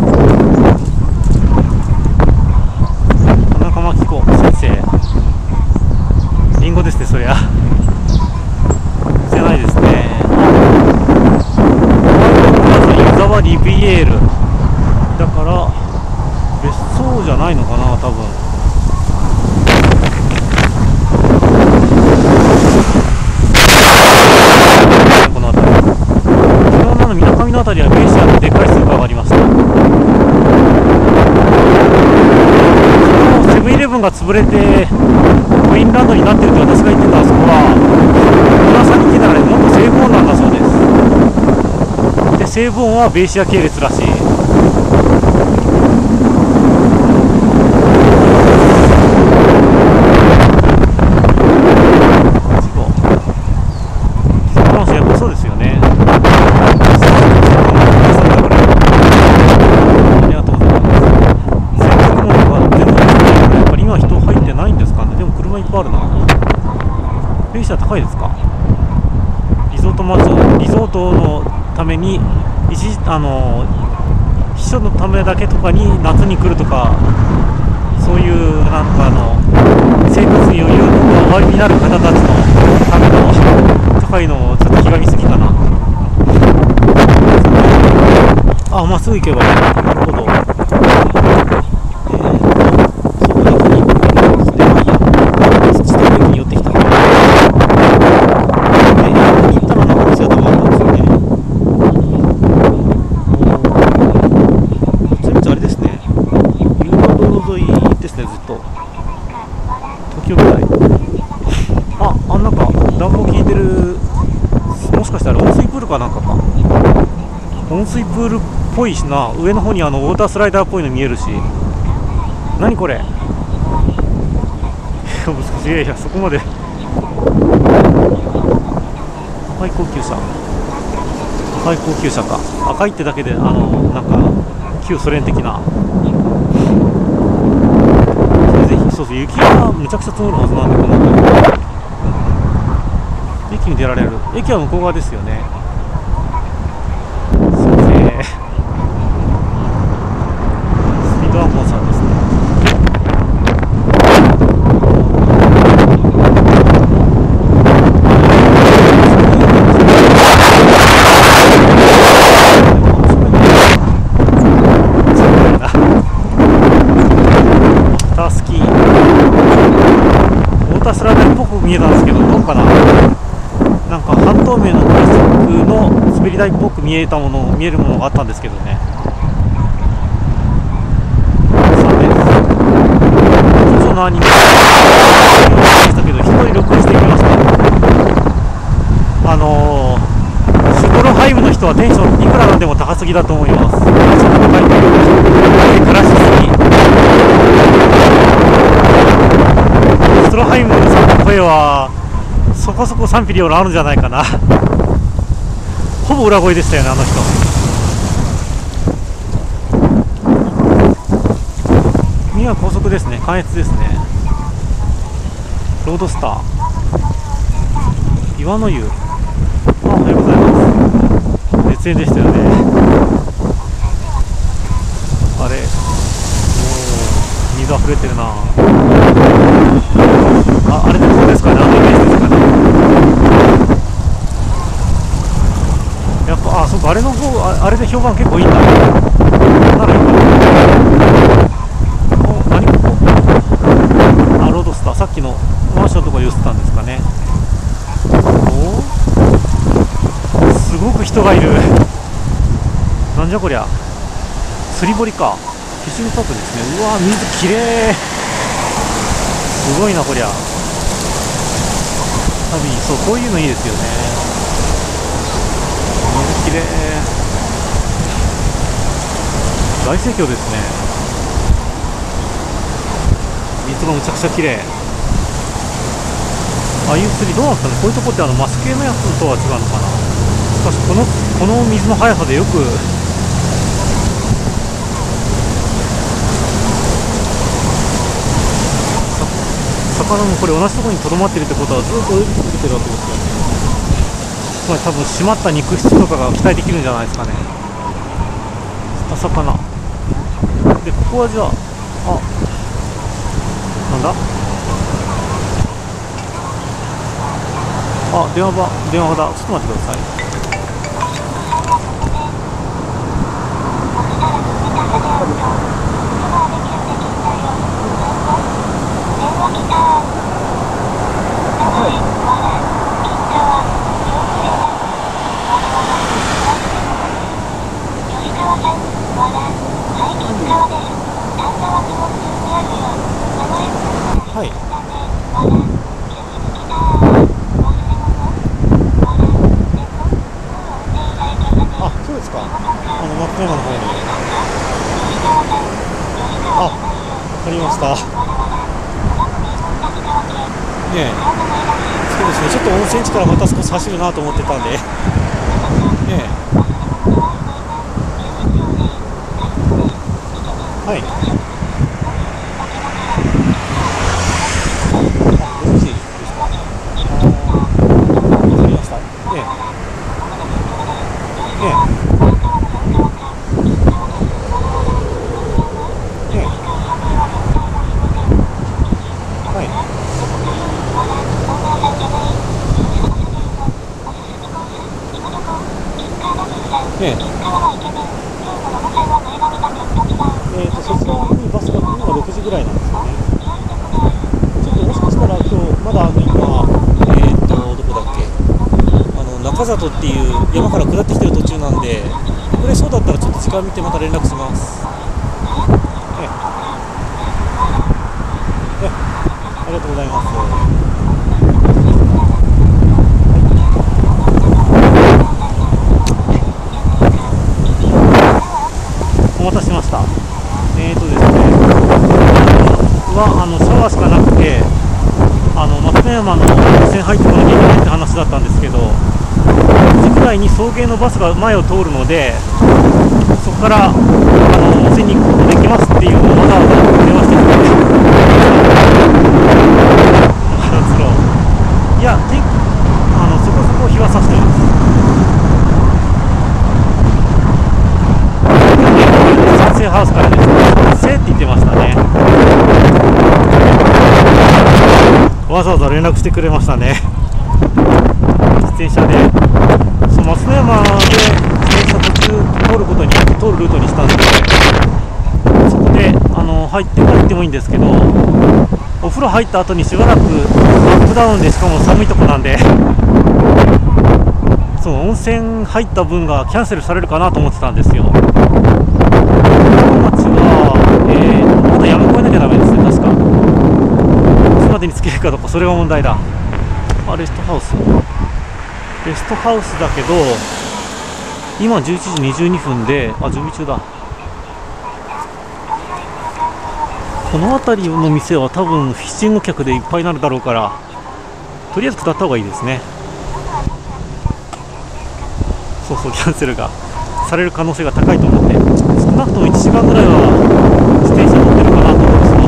田中真紀子先生。リンゴですねそりゃ。じゃないですね。湯沢リビエールだから別荘じゃないのかな多分。この辺り、昨日のみなかみの辺りはベイシアのでかいスーパーがありました。昨日セブンイレブンが潰れてコインランドになってるって私が言ってたあそこは、皆さんに聞いたらね、元セーブオンなんだそうです。でセーブオンはベイシア系列らしい。高いですか。リゾートマンション、リゾートのために一時あの避暑のためだけとかに夏に来るとか、そういうなんかあの生活に余裕がおありになる方たちのための高いのをちょっと気が見すぎたな。あ、まっすぐ行けばいい。なるほど。温水プールっぽいしな。上の方にあのウォータースライダーっぽいの見えるし。何これ。難しい。いやいやそこまで。赤い高級車、赤い高級車か。赤いってだけであのなんか旧ソ連的な。ぜひそうそう、雪がむちゃくちゃ積もるはずなんで、この駅に出られる。駅は向こう側ですよね。ドラゴンさんですね。タスキー、ウォータースライダーっぽく見えたんですけど、どうかな。なんか半透明のプラスチックの滑り台っぽく見えたもの、見えるものがあったんですけどね。のアニメしたけど、一人録音していきました。あのー、シュゴロハイムの人はテンションいくらなんでも高すぎだと思います。ちょっと高いけど、暮らしすぎ。ストロハイムさんの声はそこそこ賛否両論あるんじゃないかな。ほぼ裏声でしたよね、あの人。次は高速ですね、関越ですね。ロードスター岩の湯。あ、おはようございます。熱演でしたよね。あれ、おー、水あふれてるな。あ、あれでこうですかね、あのイメージですかね。やっぱ、あ、そうか、あれの方、あ、あれで評判結構いいんだね。ならいいかな。 ごく人がいる。なんじゃこりゃ、釣り堀か、フィッシングパークですね。うわー、水きれい、すごいなこりゃ。旅、そう、こういうのいいですよね。水きれい、大盛況ですね。水がむちゃくちゃきれい。ああいう釣りどうなんですかね。こういうとこってあのマス系のやつとは違うのかな。しかしこのこの水の速さでよく魚もこれ同じところにとどまってるってことはずっと泳ぎ続けてるわけですよね。つまり多分締まった肉質とかが期待できるんじゃないですかね。釣った魚で、ここはじゃあ、あ、なんだ、あ、電話番、電話だ。ちょっと待ってください。はい。あ、そうですか。あの松山の方に。あ、わかりました。ねえ、そうですね。ちょっと温泉地からまた少し走るなと思ってたんで。ねえ。はい。あ、よろしいですか。あ、わかりました。ねえ。ねえ。ねえ。はい。ねえ。えーと、そちらにバスが来るのがろくじぐらいなんですよね。ちょっともしかしたら今日まだあの今、えーと、どこだっけ、あの中里っていう山から下ってきてる途中なんで、これそうだったらちょっと時間見てまた連絡します。ええ、ええ、ありがとうございます。お待たせしました。えーとですね、はあのシャワーしかなくて、あの松山の温泉入ってこなきゃいけないって話だったんですけど、ろくじぐらいに送迎のバスが前を通るので、そこからあの温泉に行くことできますっていうのをわざわざ電話してきて、いや、天あのそこそこ日は差してます。再生ハウスからです。せーって言ってましたね。わざわざ連絡してくれましたね。自転車で、そう、松之山で自転車途中通ることに通るルートにしたんで、そこであの入って入ってもいいんですけど、お風呂入った後にしばらくアップダウンで、しかも寒いとこなんで、そう、温泉入った分がキャンセルされるかなと思ってたんですよ。町は、えー、まだ山越えなきゃダメですね、確か。いつまでに着けるかどうか、それが問題だ。あ、レストハウス。レストハウスだけど、今じゅういちじにじゅうにふんで、あ、準備中だ。この辺りの店は多分フィッシング客でいっぱいになるだろうから、とりあえず下った方がいいですね。そうそう、キャンセルがされる可能性が高いと思って、少なくともいちじかんぐらいは自転車乗ってるかなと思って、その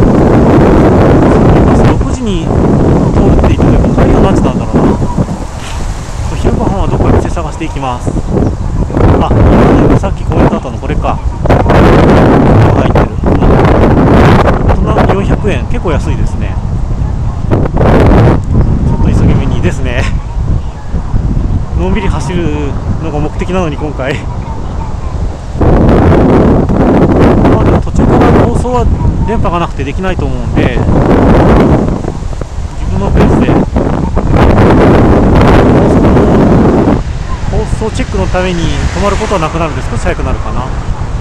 後ろくじに通るって言ってたけど、帰りは何時なんだろうな。昼ご飯はどこか店探していきます。あ、さっきコメントあったのこれか。入ってる。大人よんひゃくえん、結構安いですね。ちょっと急ぎ目にですね。のんびり走るのが目的なのに今回。まあでも途中から放送は電波がなくてできないと思うんで、自分のペースで放送クのために止まることはなくなるんで少し速くなるかな。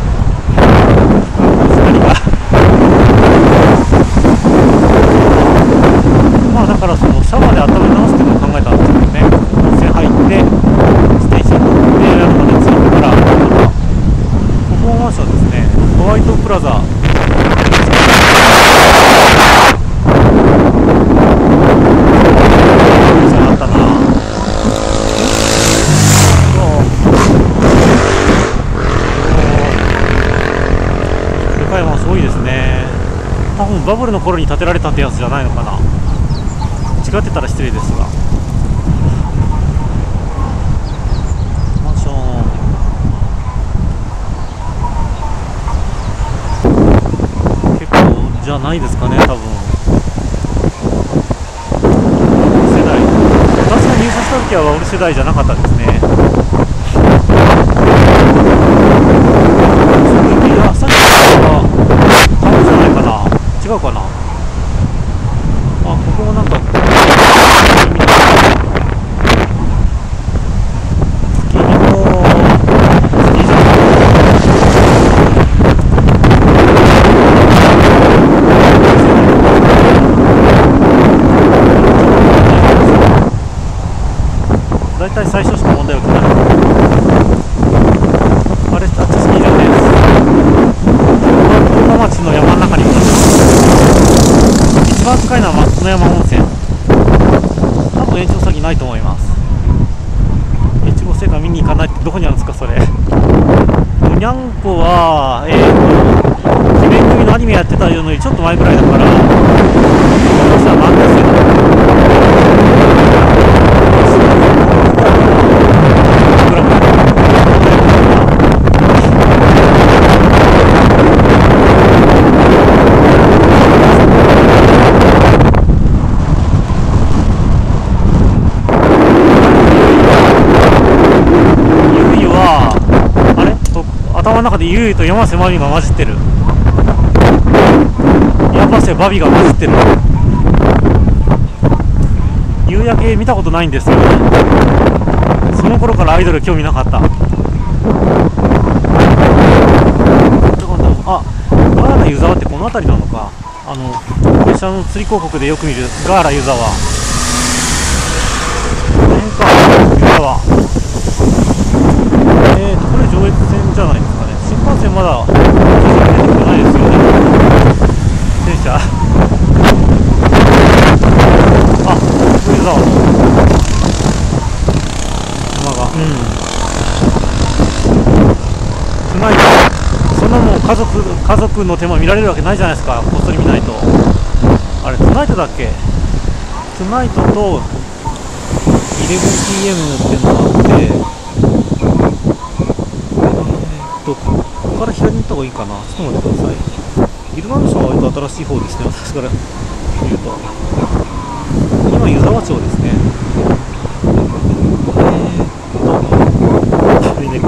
まあだからそのシャワーで温め直すっていうのを考えたんですけどね。温泉入ってステーションで宿まで着いてからここマンションですね。ホワイトプラザあったな。でかいマンション多いですね。多分バブルの頃に建てられたってやつじゃないのかな。違ってたら失礼ですが、マンション結構じゃないですかね。多分世代、私が入社した時は俺世代じゃなかったですね。いや、さっきはタウンじゃないかな。違うかな。あ、ここもなんか大体最初しか問題起きない。あれ、あっちスキー場です。大間町の山の中にいます。一番近いのは松の山温泉。多分延長先ないと思います。越後製菓見に行かないってどこにあるんですかそれ。にゃんこはえーと鬼面組のアニメやってたのにちょっと前くらいだから私はなんですけど、頭の中でゆいと山瀬まみが混じってる。山瀬バビが混じってる。夕焼け見たことないんですよね。その頃からアイドル興味なかった。あ、ガーラ湯沢ってこの辺りなのか。あの列車の釣り広告でよく見るガーラ湯沢、この辺か。湯沢、えーとこれ上越線じゃないですかね。新幹線まだ出てきてないですよね。電車、あ、上沢の山が、うん、トゥナイト、そんなもん家族家族の手間見られるわけないじゃないですか。こっそり見ないと。あれトゥナイトだっけ。トゥナイトと イレブンピーエム っていうのがあって、ここから左に行った方がいいかな。ちょっと待ってください。ギルガメションは割と新しい方ですね、私から見ると。今湯沢町ですね。えー、っと左ね、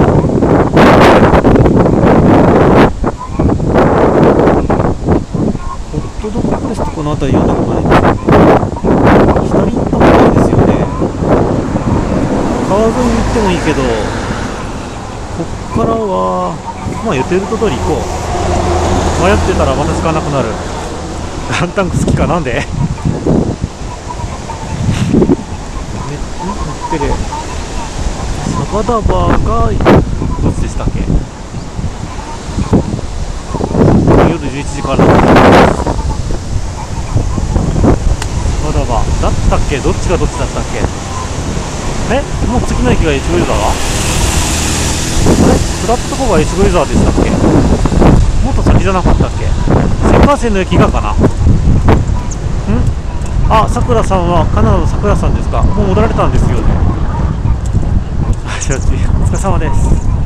ホットドッグプレスってこの辺り読んだことないですよね。左に行った方がいいですよね。川沿いに行ってもいいけど、こっからはまあ予定ルート通り行こう。迷ってたらまた使わなくなる。ガンタンク好きか。なんでね、ってでサバダバーがどっちでしたっけ。夜じゅういちじからだった。サバダバーだったっけ。どっちがどっちだったっけ。え、もう次の駅が越後湯沢。あれ、フラットコが越後湯沢でしたっけ。もっと先じゃなかったっけ。新幹線の駅がかな。ん、あ、さくらさんはカナダのさくらさんですか。もう戻られたんですよね。お疲れ様です。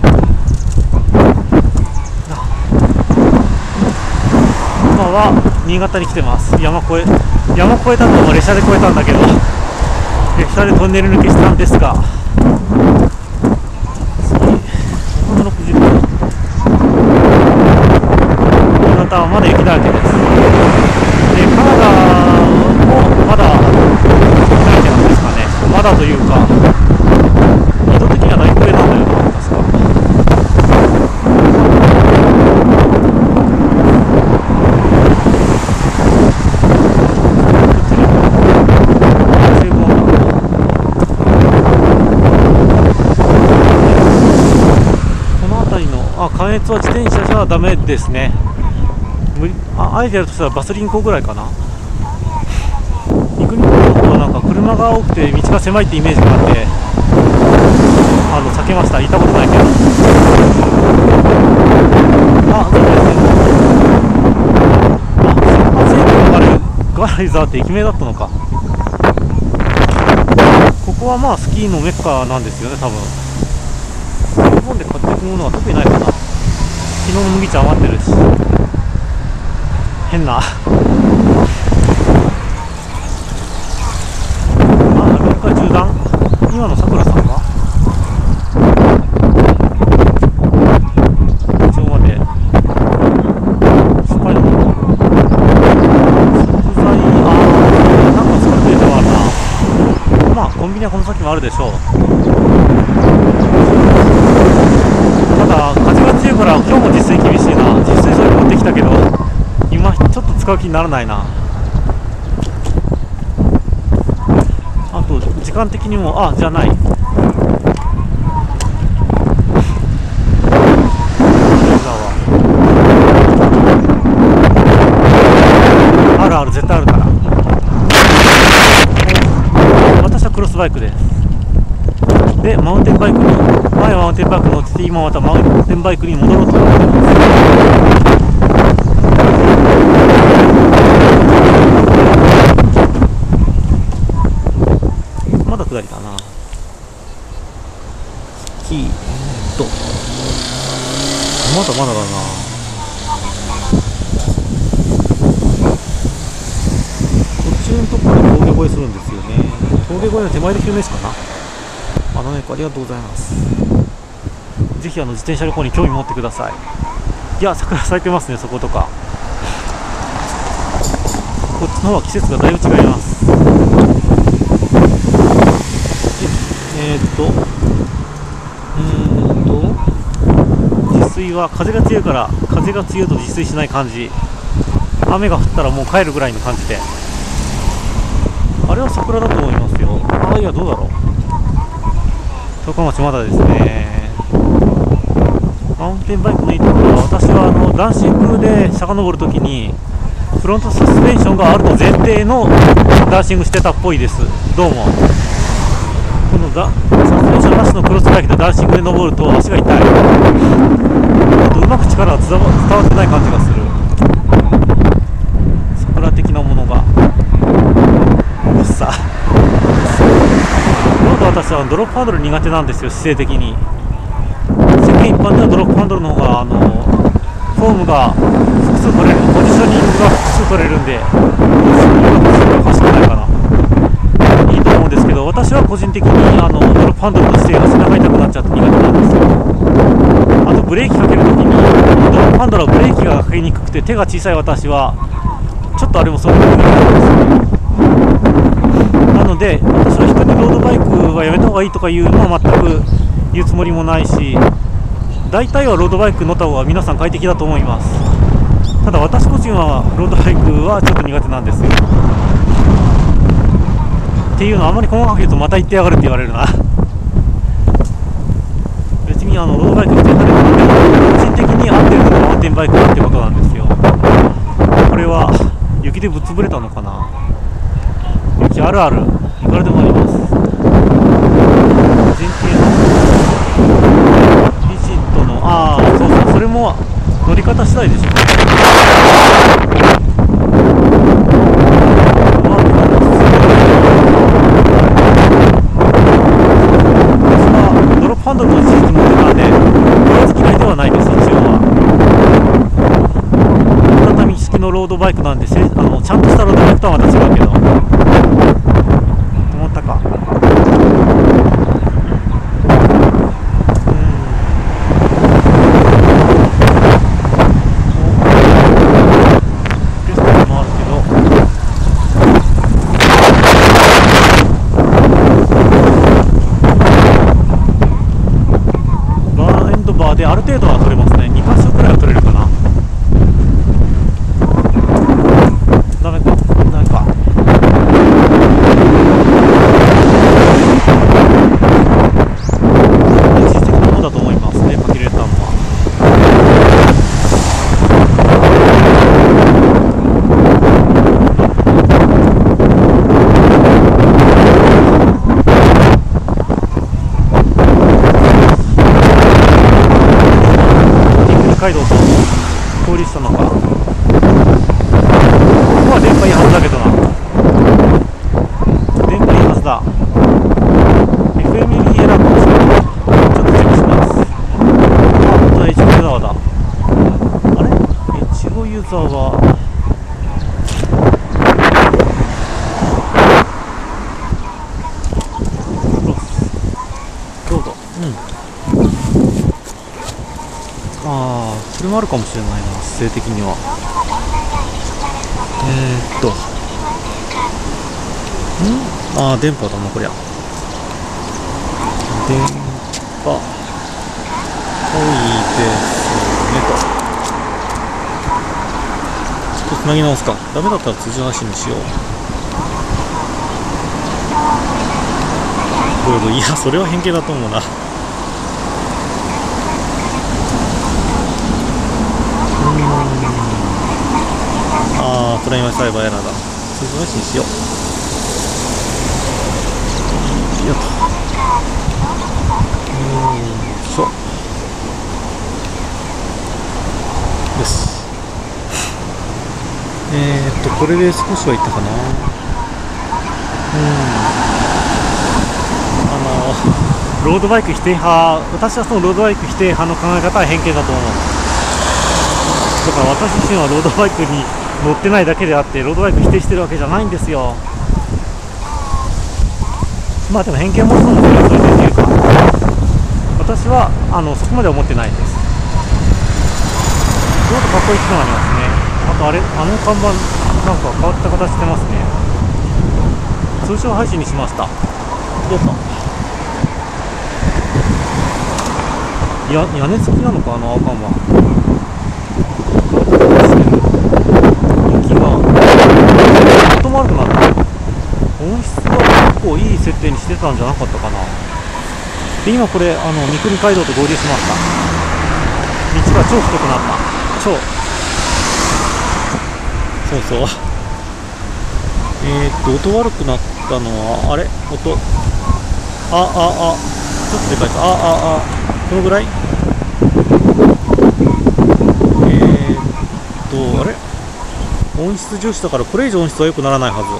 今は新潟に来てます。山越え山越えたのも列車で越えたんだけど、列車でトンネル抜けしたんですが、ろくじゅっぷん、新潟はまだ雪だらけです。で、カナダもまだ雪だらけなんですかね。まだというか、緯度的にはだいぶ上なんだよな。 加熱は自転車じゃダメですね。無理、あ、あえてやるとしたらバスリンコぐらいかな。三国高速はなんか車が多くて道が狭いってイメージがあって、あの避けました。行ったことないけど。あ、そうですね。あ、新幹線のガレガレーザーって駅名だったのか。ここはまあスキーのメッカなんですよね、多分。日本で買っていくものは特にないかな。昨日の麦茶余ってるし。変な。あ、どっか縦断？今のさくらさんは一応まで。スパイの食材、あー、なんか作るデータはあるな。まあコンビニはこの先もあるでしょう。ただ風が強いから今日も実炊厳しいな。実炊それ持ってきたけど今ちょっと使う気にならないな。あと時間的にも、あ、じゃない、あるある、絶対あるから。私はクロスバイクです。で、マウンテンバイクに、前はマウンテンバイク乗ってて、今またマウンテンバイクに戻ろうと思ってます。まだ下りかな。キーとまだまだだな。途中のところで峠越えするんですよね。峠越えの手前で救命士かな。あのね、ありがとうございます。ぜひあの自転車旅行に興味持ってください。いや、桜咲いてますね、そことか。こっちの方は季節がだいぶ違います。えー、っとうーんと自炊は風が強いから、風が強いと自炊しない感じ。雨が降ったらもう帰るぐらいの感じで。あれは桜だと思いますよ。ああ、いや、どうだろう。高町まだですね。マウンテンバイクのいいところは、私はあのダンシングで遡るときにフロントサスペンションがあると前提のダンシングしてたっぽいです。どうもこのダサスペンションなしのクロスバイクでダンシングで登ると足が痛い。あとうまく力が伝わってない感じがする。桜的なものがさ私はドロップハンドル苦手なんですよ、姿勢的に。世間一般ではドロップハンドルの方があのフォームが複数取れる、ポジショニングが複数取れるんで、おかしくないかな、いいと思うんですけど、私は個人的にあのドロップハンドルの姿勢が背中痛くなっちゃって苦手なんですよ。あとブレーキかけるときにドロップハンドルはブレーキがかけにくくて、手が小さい私はちょっとあれもそういう苦手なんですよ。なので私は人にロードバイクはやめた方がいいとかいうのは全く言うつもりもないし、大体はロードバイク乗った方が皆さん快適だと思います。ただ私個人はロードバイクはちょっと苦手なんですよ。っていうのはあまり細かく言うとまた言ってやがるって言われるな。別にあのロードバイク乗ってたりとかでも個人的に合ってるのがマウンテンバイクだってことなんですよ。これは雪でぶっ潰れたのかな。雪あるある、いくらでもあります。前提のビジットの、ああ、そうそう、それも乗り方次第でしょう。まあ、私はドロップハンドルのビジット乗ってたんで、乗らず嫌いではないです、一応は。畳式のロードバイクなんで、せあのちゃんとしたロードバイクとはまた違うけど。思ったか。である程度は取れますね。にかしょくらいは取れるかな。ダメか、ダメか。一時的なものだと思いますね、パキレーターのは。 街道と合流したのか。ここは電波いいはずだけどな。電波いいはずだ。 エフエムビー エラーかもしれない。ちょっとチェックします。あ、本当だ、越後湯沢だ。あれ、越後湯沢は京都。うん。ああ、それもあるかもしれないな、姿勢的には。えーっとんああ、電波だな、こりゃ。電波多いですねと。ちょっとつなぎ直すか。ダメだったら通常発信にしよう。どうぞ。いや、それは偏見だと思うな。ああ、プライマーサイバーエラーだ。通常発信しよう。よっと。よいしょ。よし。えーっと、これで少しはいったかな。うん。あの、ロードバイク否定派、私はそのロードバイク否定派の考え方は偏見だと思う。だから私自身はロードバイクに乗ってないだけであって、ロードバイク否定してるわけじゃないんですよ。まあでも偏見もそうなので、それでっていうか、私はあのそこまで思ってないです。ちょっとかっこいい機能ありますね。あとあれ、あの看板なんか変わった形してますね。通称配信にしました。どうぞ。や屋根付きなのか、あの青看板。雪がとも悪くなって、音質が結構いい設定にしてたんじゃなかったかな。で、今これあの三国街道と合流しました。道が超太くなった。超そうそう。えーっと音悪くなったのはあれ、音あああちょっとでかいか。あああこのぐらい。えーっとあれ、音質重視だからこれ以上音質は良くならないはず。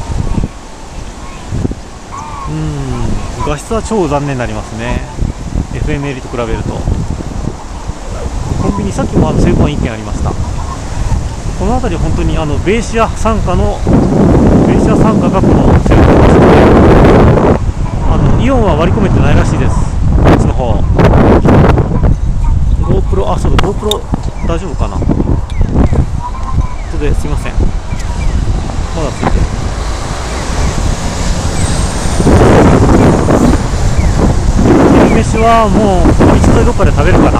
うーん、画質は超残念になりますね。 エフエムエル と比べると。コンビニ、さっきもあの成分いっけんありました。この辺り本当にあのベイシア傘下のベイシア傘下がこの成分ですね。あのイオンは割り込めてないらしいです、こっちの方。 GoPro、 あ、そうだ GoPro 大丈夫かな。後ですいません、まだついてる。飯はもうこの道沿いどっかで食べるかな。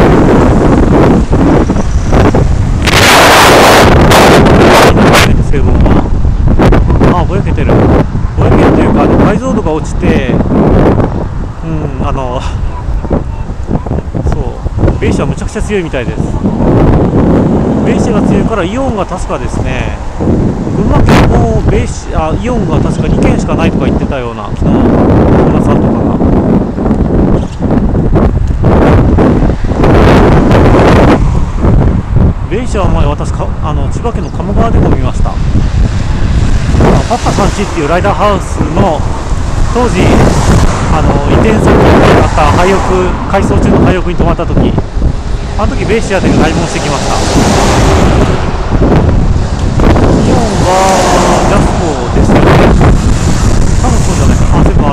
成分はあぼやけてる。ぼやけるというか、あの解像度が落ちて、うんあのそうベイシアはむちゃくちゃ強いみたいです。ベイシアが強いからイオンが確かですね、群馬県もベイシアイオンが確かにけんしかないとか言ってたような、昨日小田さんとかが。ベイシアは前、私かあの千葉県の鴨川でも見ました。パッパさんちっていうライダーハウスの当時あの移転先にあった廃屋、改装中の廃屋に泊まった時、あの時ベイシアで買い物してきました。イオンはジャスコですよね、多分そうじゃないかな。あ、全部あ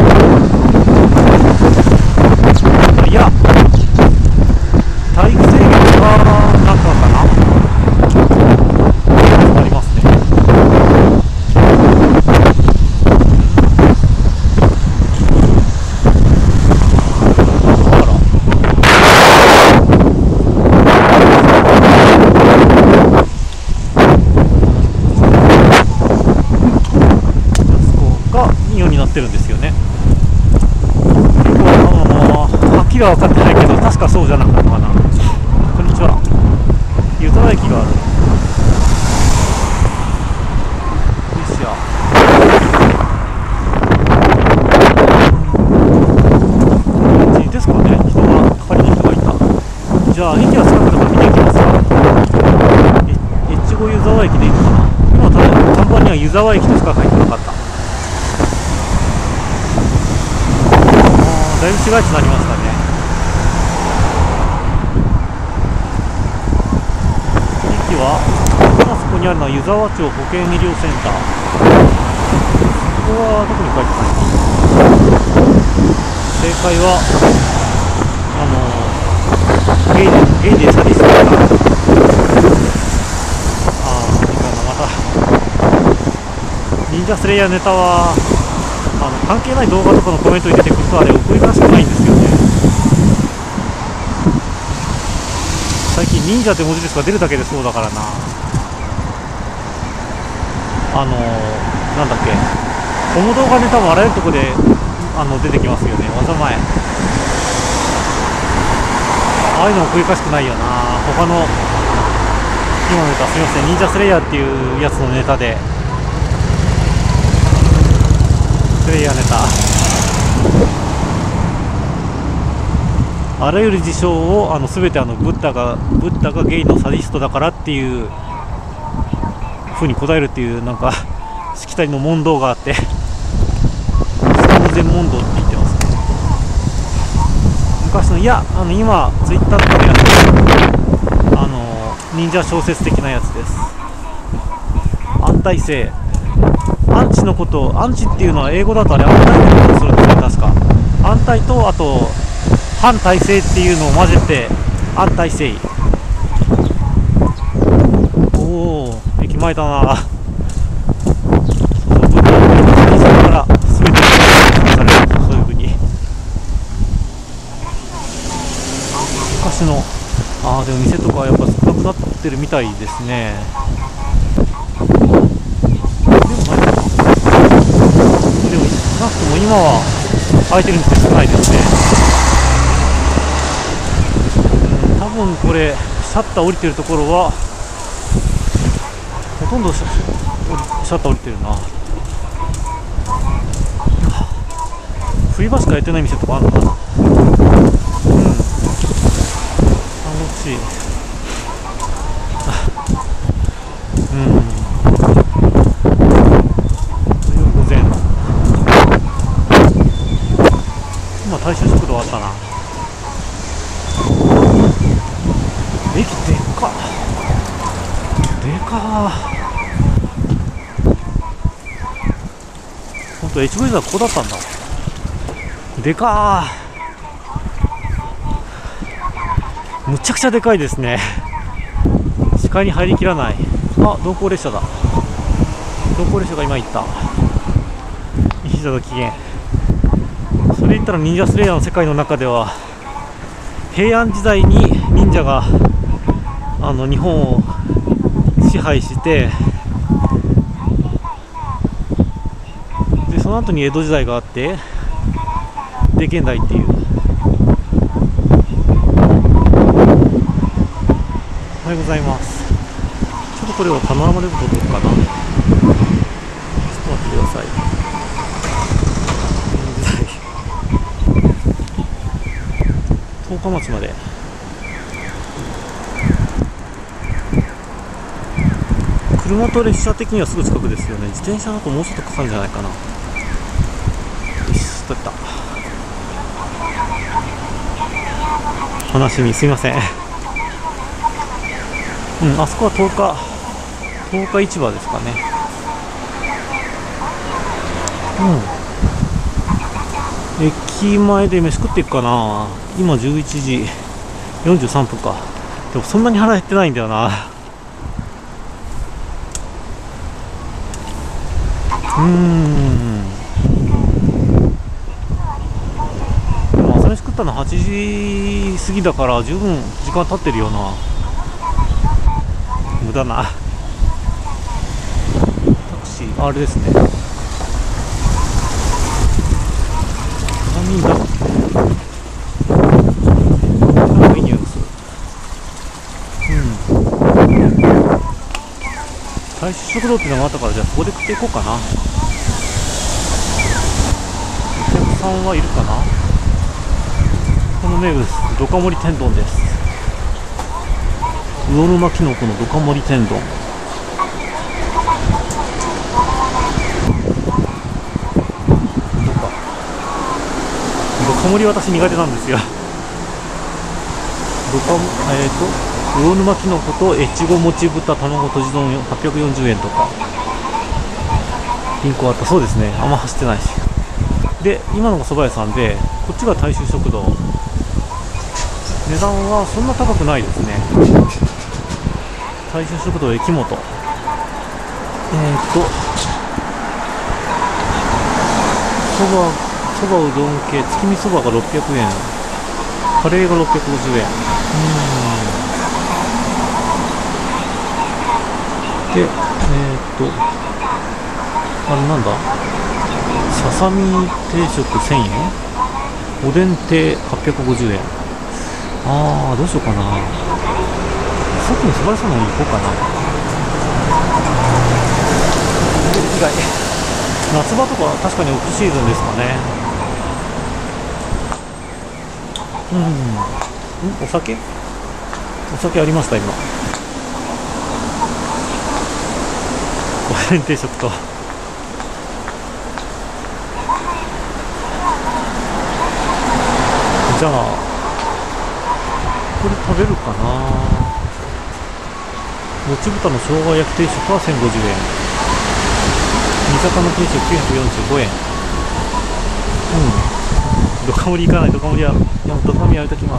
った。いや体育制限がなんかかなありますね。あら、がイオンになってるんですよね。結構あのはっきりは分かってないけど、確かそうじゃなかったかな。こんにちは。湯沢駅がある。ベイシア。こっちですかね。人が係の人がいた。じゃあ駅はは湯沢駅としか書いてなかった。あー、だいぶ市街地になりましたね。駅は今そこにあるのは湯沢町保健医療センター。ここは特に書いてないな。正解はあのゲイでゲイでサディストだから。ああ、いいかな。また忍者スレイヤーネタはあの関係ない動画とかのコメントに出てくるとあれ送り出してないんですよね。最近忍者って文字ですが出るだけでそうだからな。あのなんだっけ、この動画ネタもあらゆるところであの出てきますよね。技前ああいうのも繰り返しくないよな。他の今のネタすみません、忍者スレイヤーっていうやつのネタでスレイヤーネタあらゆる事象をあの全てあのブッダがブッダがゲイのサディストだからっていう風に答えるっていうなんかしきたりの問答があってスタムゼン問答って言ってますね。昔のいやあの今ツイッターとかでやってるあの忍者小説的なやつです。安泰性アンチのことをアンチっていうのは英語だとあれ安泰のことをするんですね確か。安泰とあと反体制っていうのを混ぜて安泰性。おお駅前だな。そうそう、ブッダのから全てされるそういうふうに昔のああでも店とかはやっぱ少なくなってるみたいですね。でもないかな。でも少なくとも今は空いてる店少ないですね。多分これシャッター降りてるところはほとんどシャッター降りてるな。冬場しかやってない店とかあるのかな。うん、楽しい。うん午前今大衆食堂あったな。駅でっかでかほんと エイチブイ はここだったんだ。でかむちゃくちゃでかいですね。視界に入りきらない。あ、鈍行列車だ。鈍行列車が今行った。西田の起源。それ言ったら忍者スレイヤーの世界の中では平安時代に忍者があの日本を支配してでその後に江戸時代があってで現代っていう。おはようございます。ちょっとこれをパノラマで撮っておくかな。ちょっと待ってください。十日町まで車と列車的にはすぐ近くですよね。自転車だともうちょっとかかるんじゃないかな。よし、撮った。話にすいません。うん、あそこはとおかとおか市場ですかね。うん、駅前で飯食っていくかな。今じゅういちじよんじゅうさんぷんか。でもそんなに腹減ってないんだよな。うーん、でも朝飯食ったのはちじ過ぎだから十分時間経ってるよな。無駄なタクシー、あれですね。何人だいい匂いがする。うん、大衆食堂っていうのがあったから、じゃあそこで食っていこうかな。お客さんはいるかな。この名物ドカ盛り天丼です。魚沼きのこのドカ盛り天丼。 ドカ盛り私苦手なんですよ。ドカえっ、ー、と魚沼きのこと越後もち豚卵とじ丼はっぴゃくよんじゅうえんとか銀行あった。そうですね、あんま走ってないし。で今のが蕎麦屋さんで、こっちが大衆食堂。値段はそんな高くないですね。大衆食堂駅本、えっ、ー、とそばそばうどん系月見そばがろっぴゃくえん、カレーがろっぴゃくごじゅうえん。うんで、えっ、ー、とあれなんだ、ささみ定食せんえん、おでん亭はっぴゃくごじゅうえん。あー、どうしようかな。さっきの素晴らしさの方に行こうかな。以外夏場とか確かにオフシーズンですかね。うん、んお酒お酒ありました今。おでん定食とじゃあこれ食べるかな。もち豚の生姜焼き定食はせんごじゅうえん、煮魚定食きゅうひゃくよんじゅうごえん。うん、ドカ盛りいかない。ドカ盛りは、いやドカ盛りやめときます。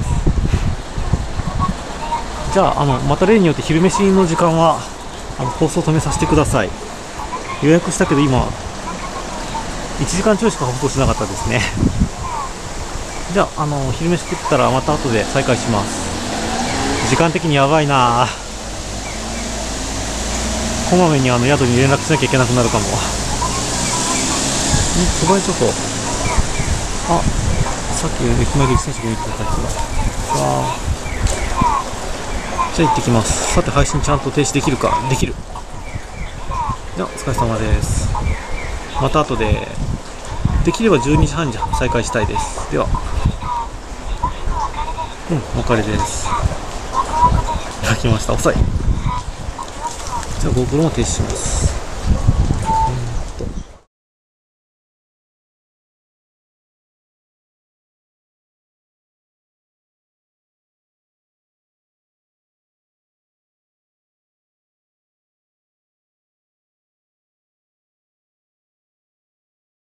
じゃあ、あのまた例によって昼飯の時間はあの放送止めさせてください。予約したけど今いちじかんちょいしか放送しなかったですね。じゃあ、あの昼飯食ったらまた後で再開します。時間的にやばいな。こまめにあの宿に連絡しなきゃいけなくなるかも。ん、そば屋ちょっと、あ、さっき駅前で選手が見てた人だ。あ、じゃあ行ってきます。さて配信ちゃんと停止できるか。できる。じゃあお疲れ様です。また後でできればじゅうにじはんに再開したいです。では、うん、お別れです。いただきました。遅い。じゃあ GoPro も停止します。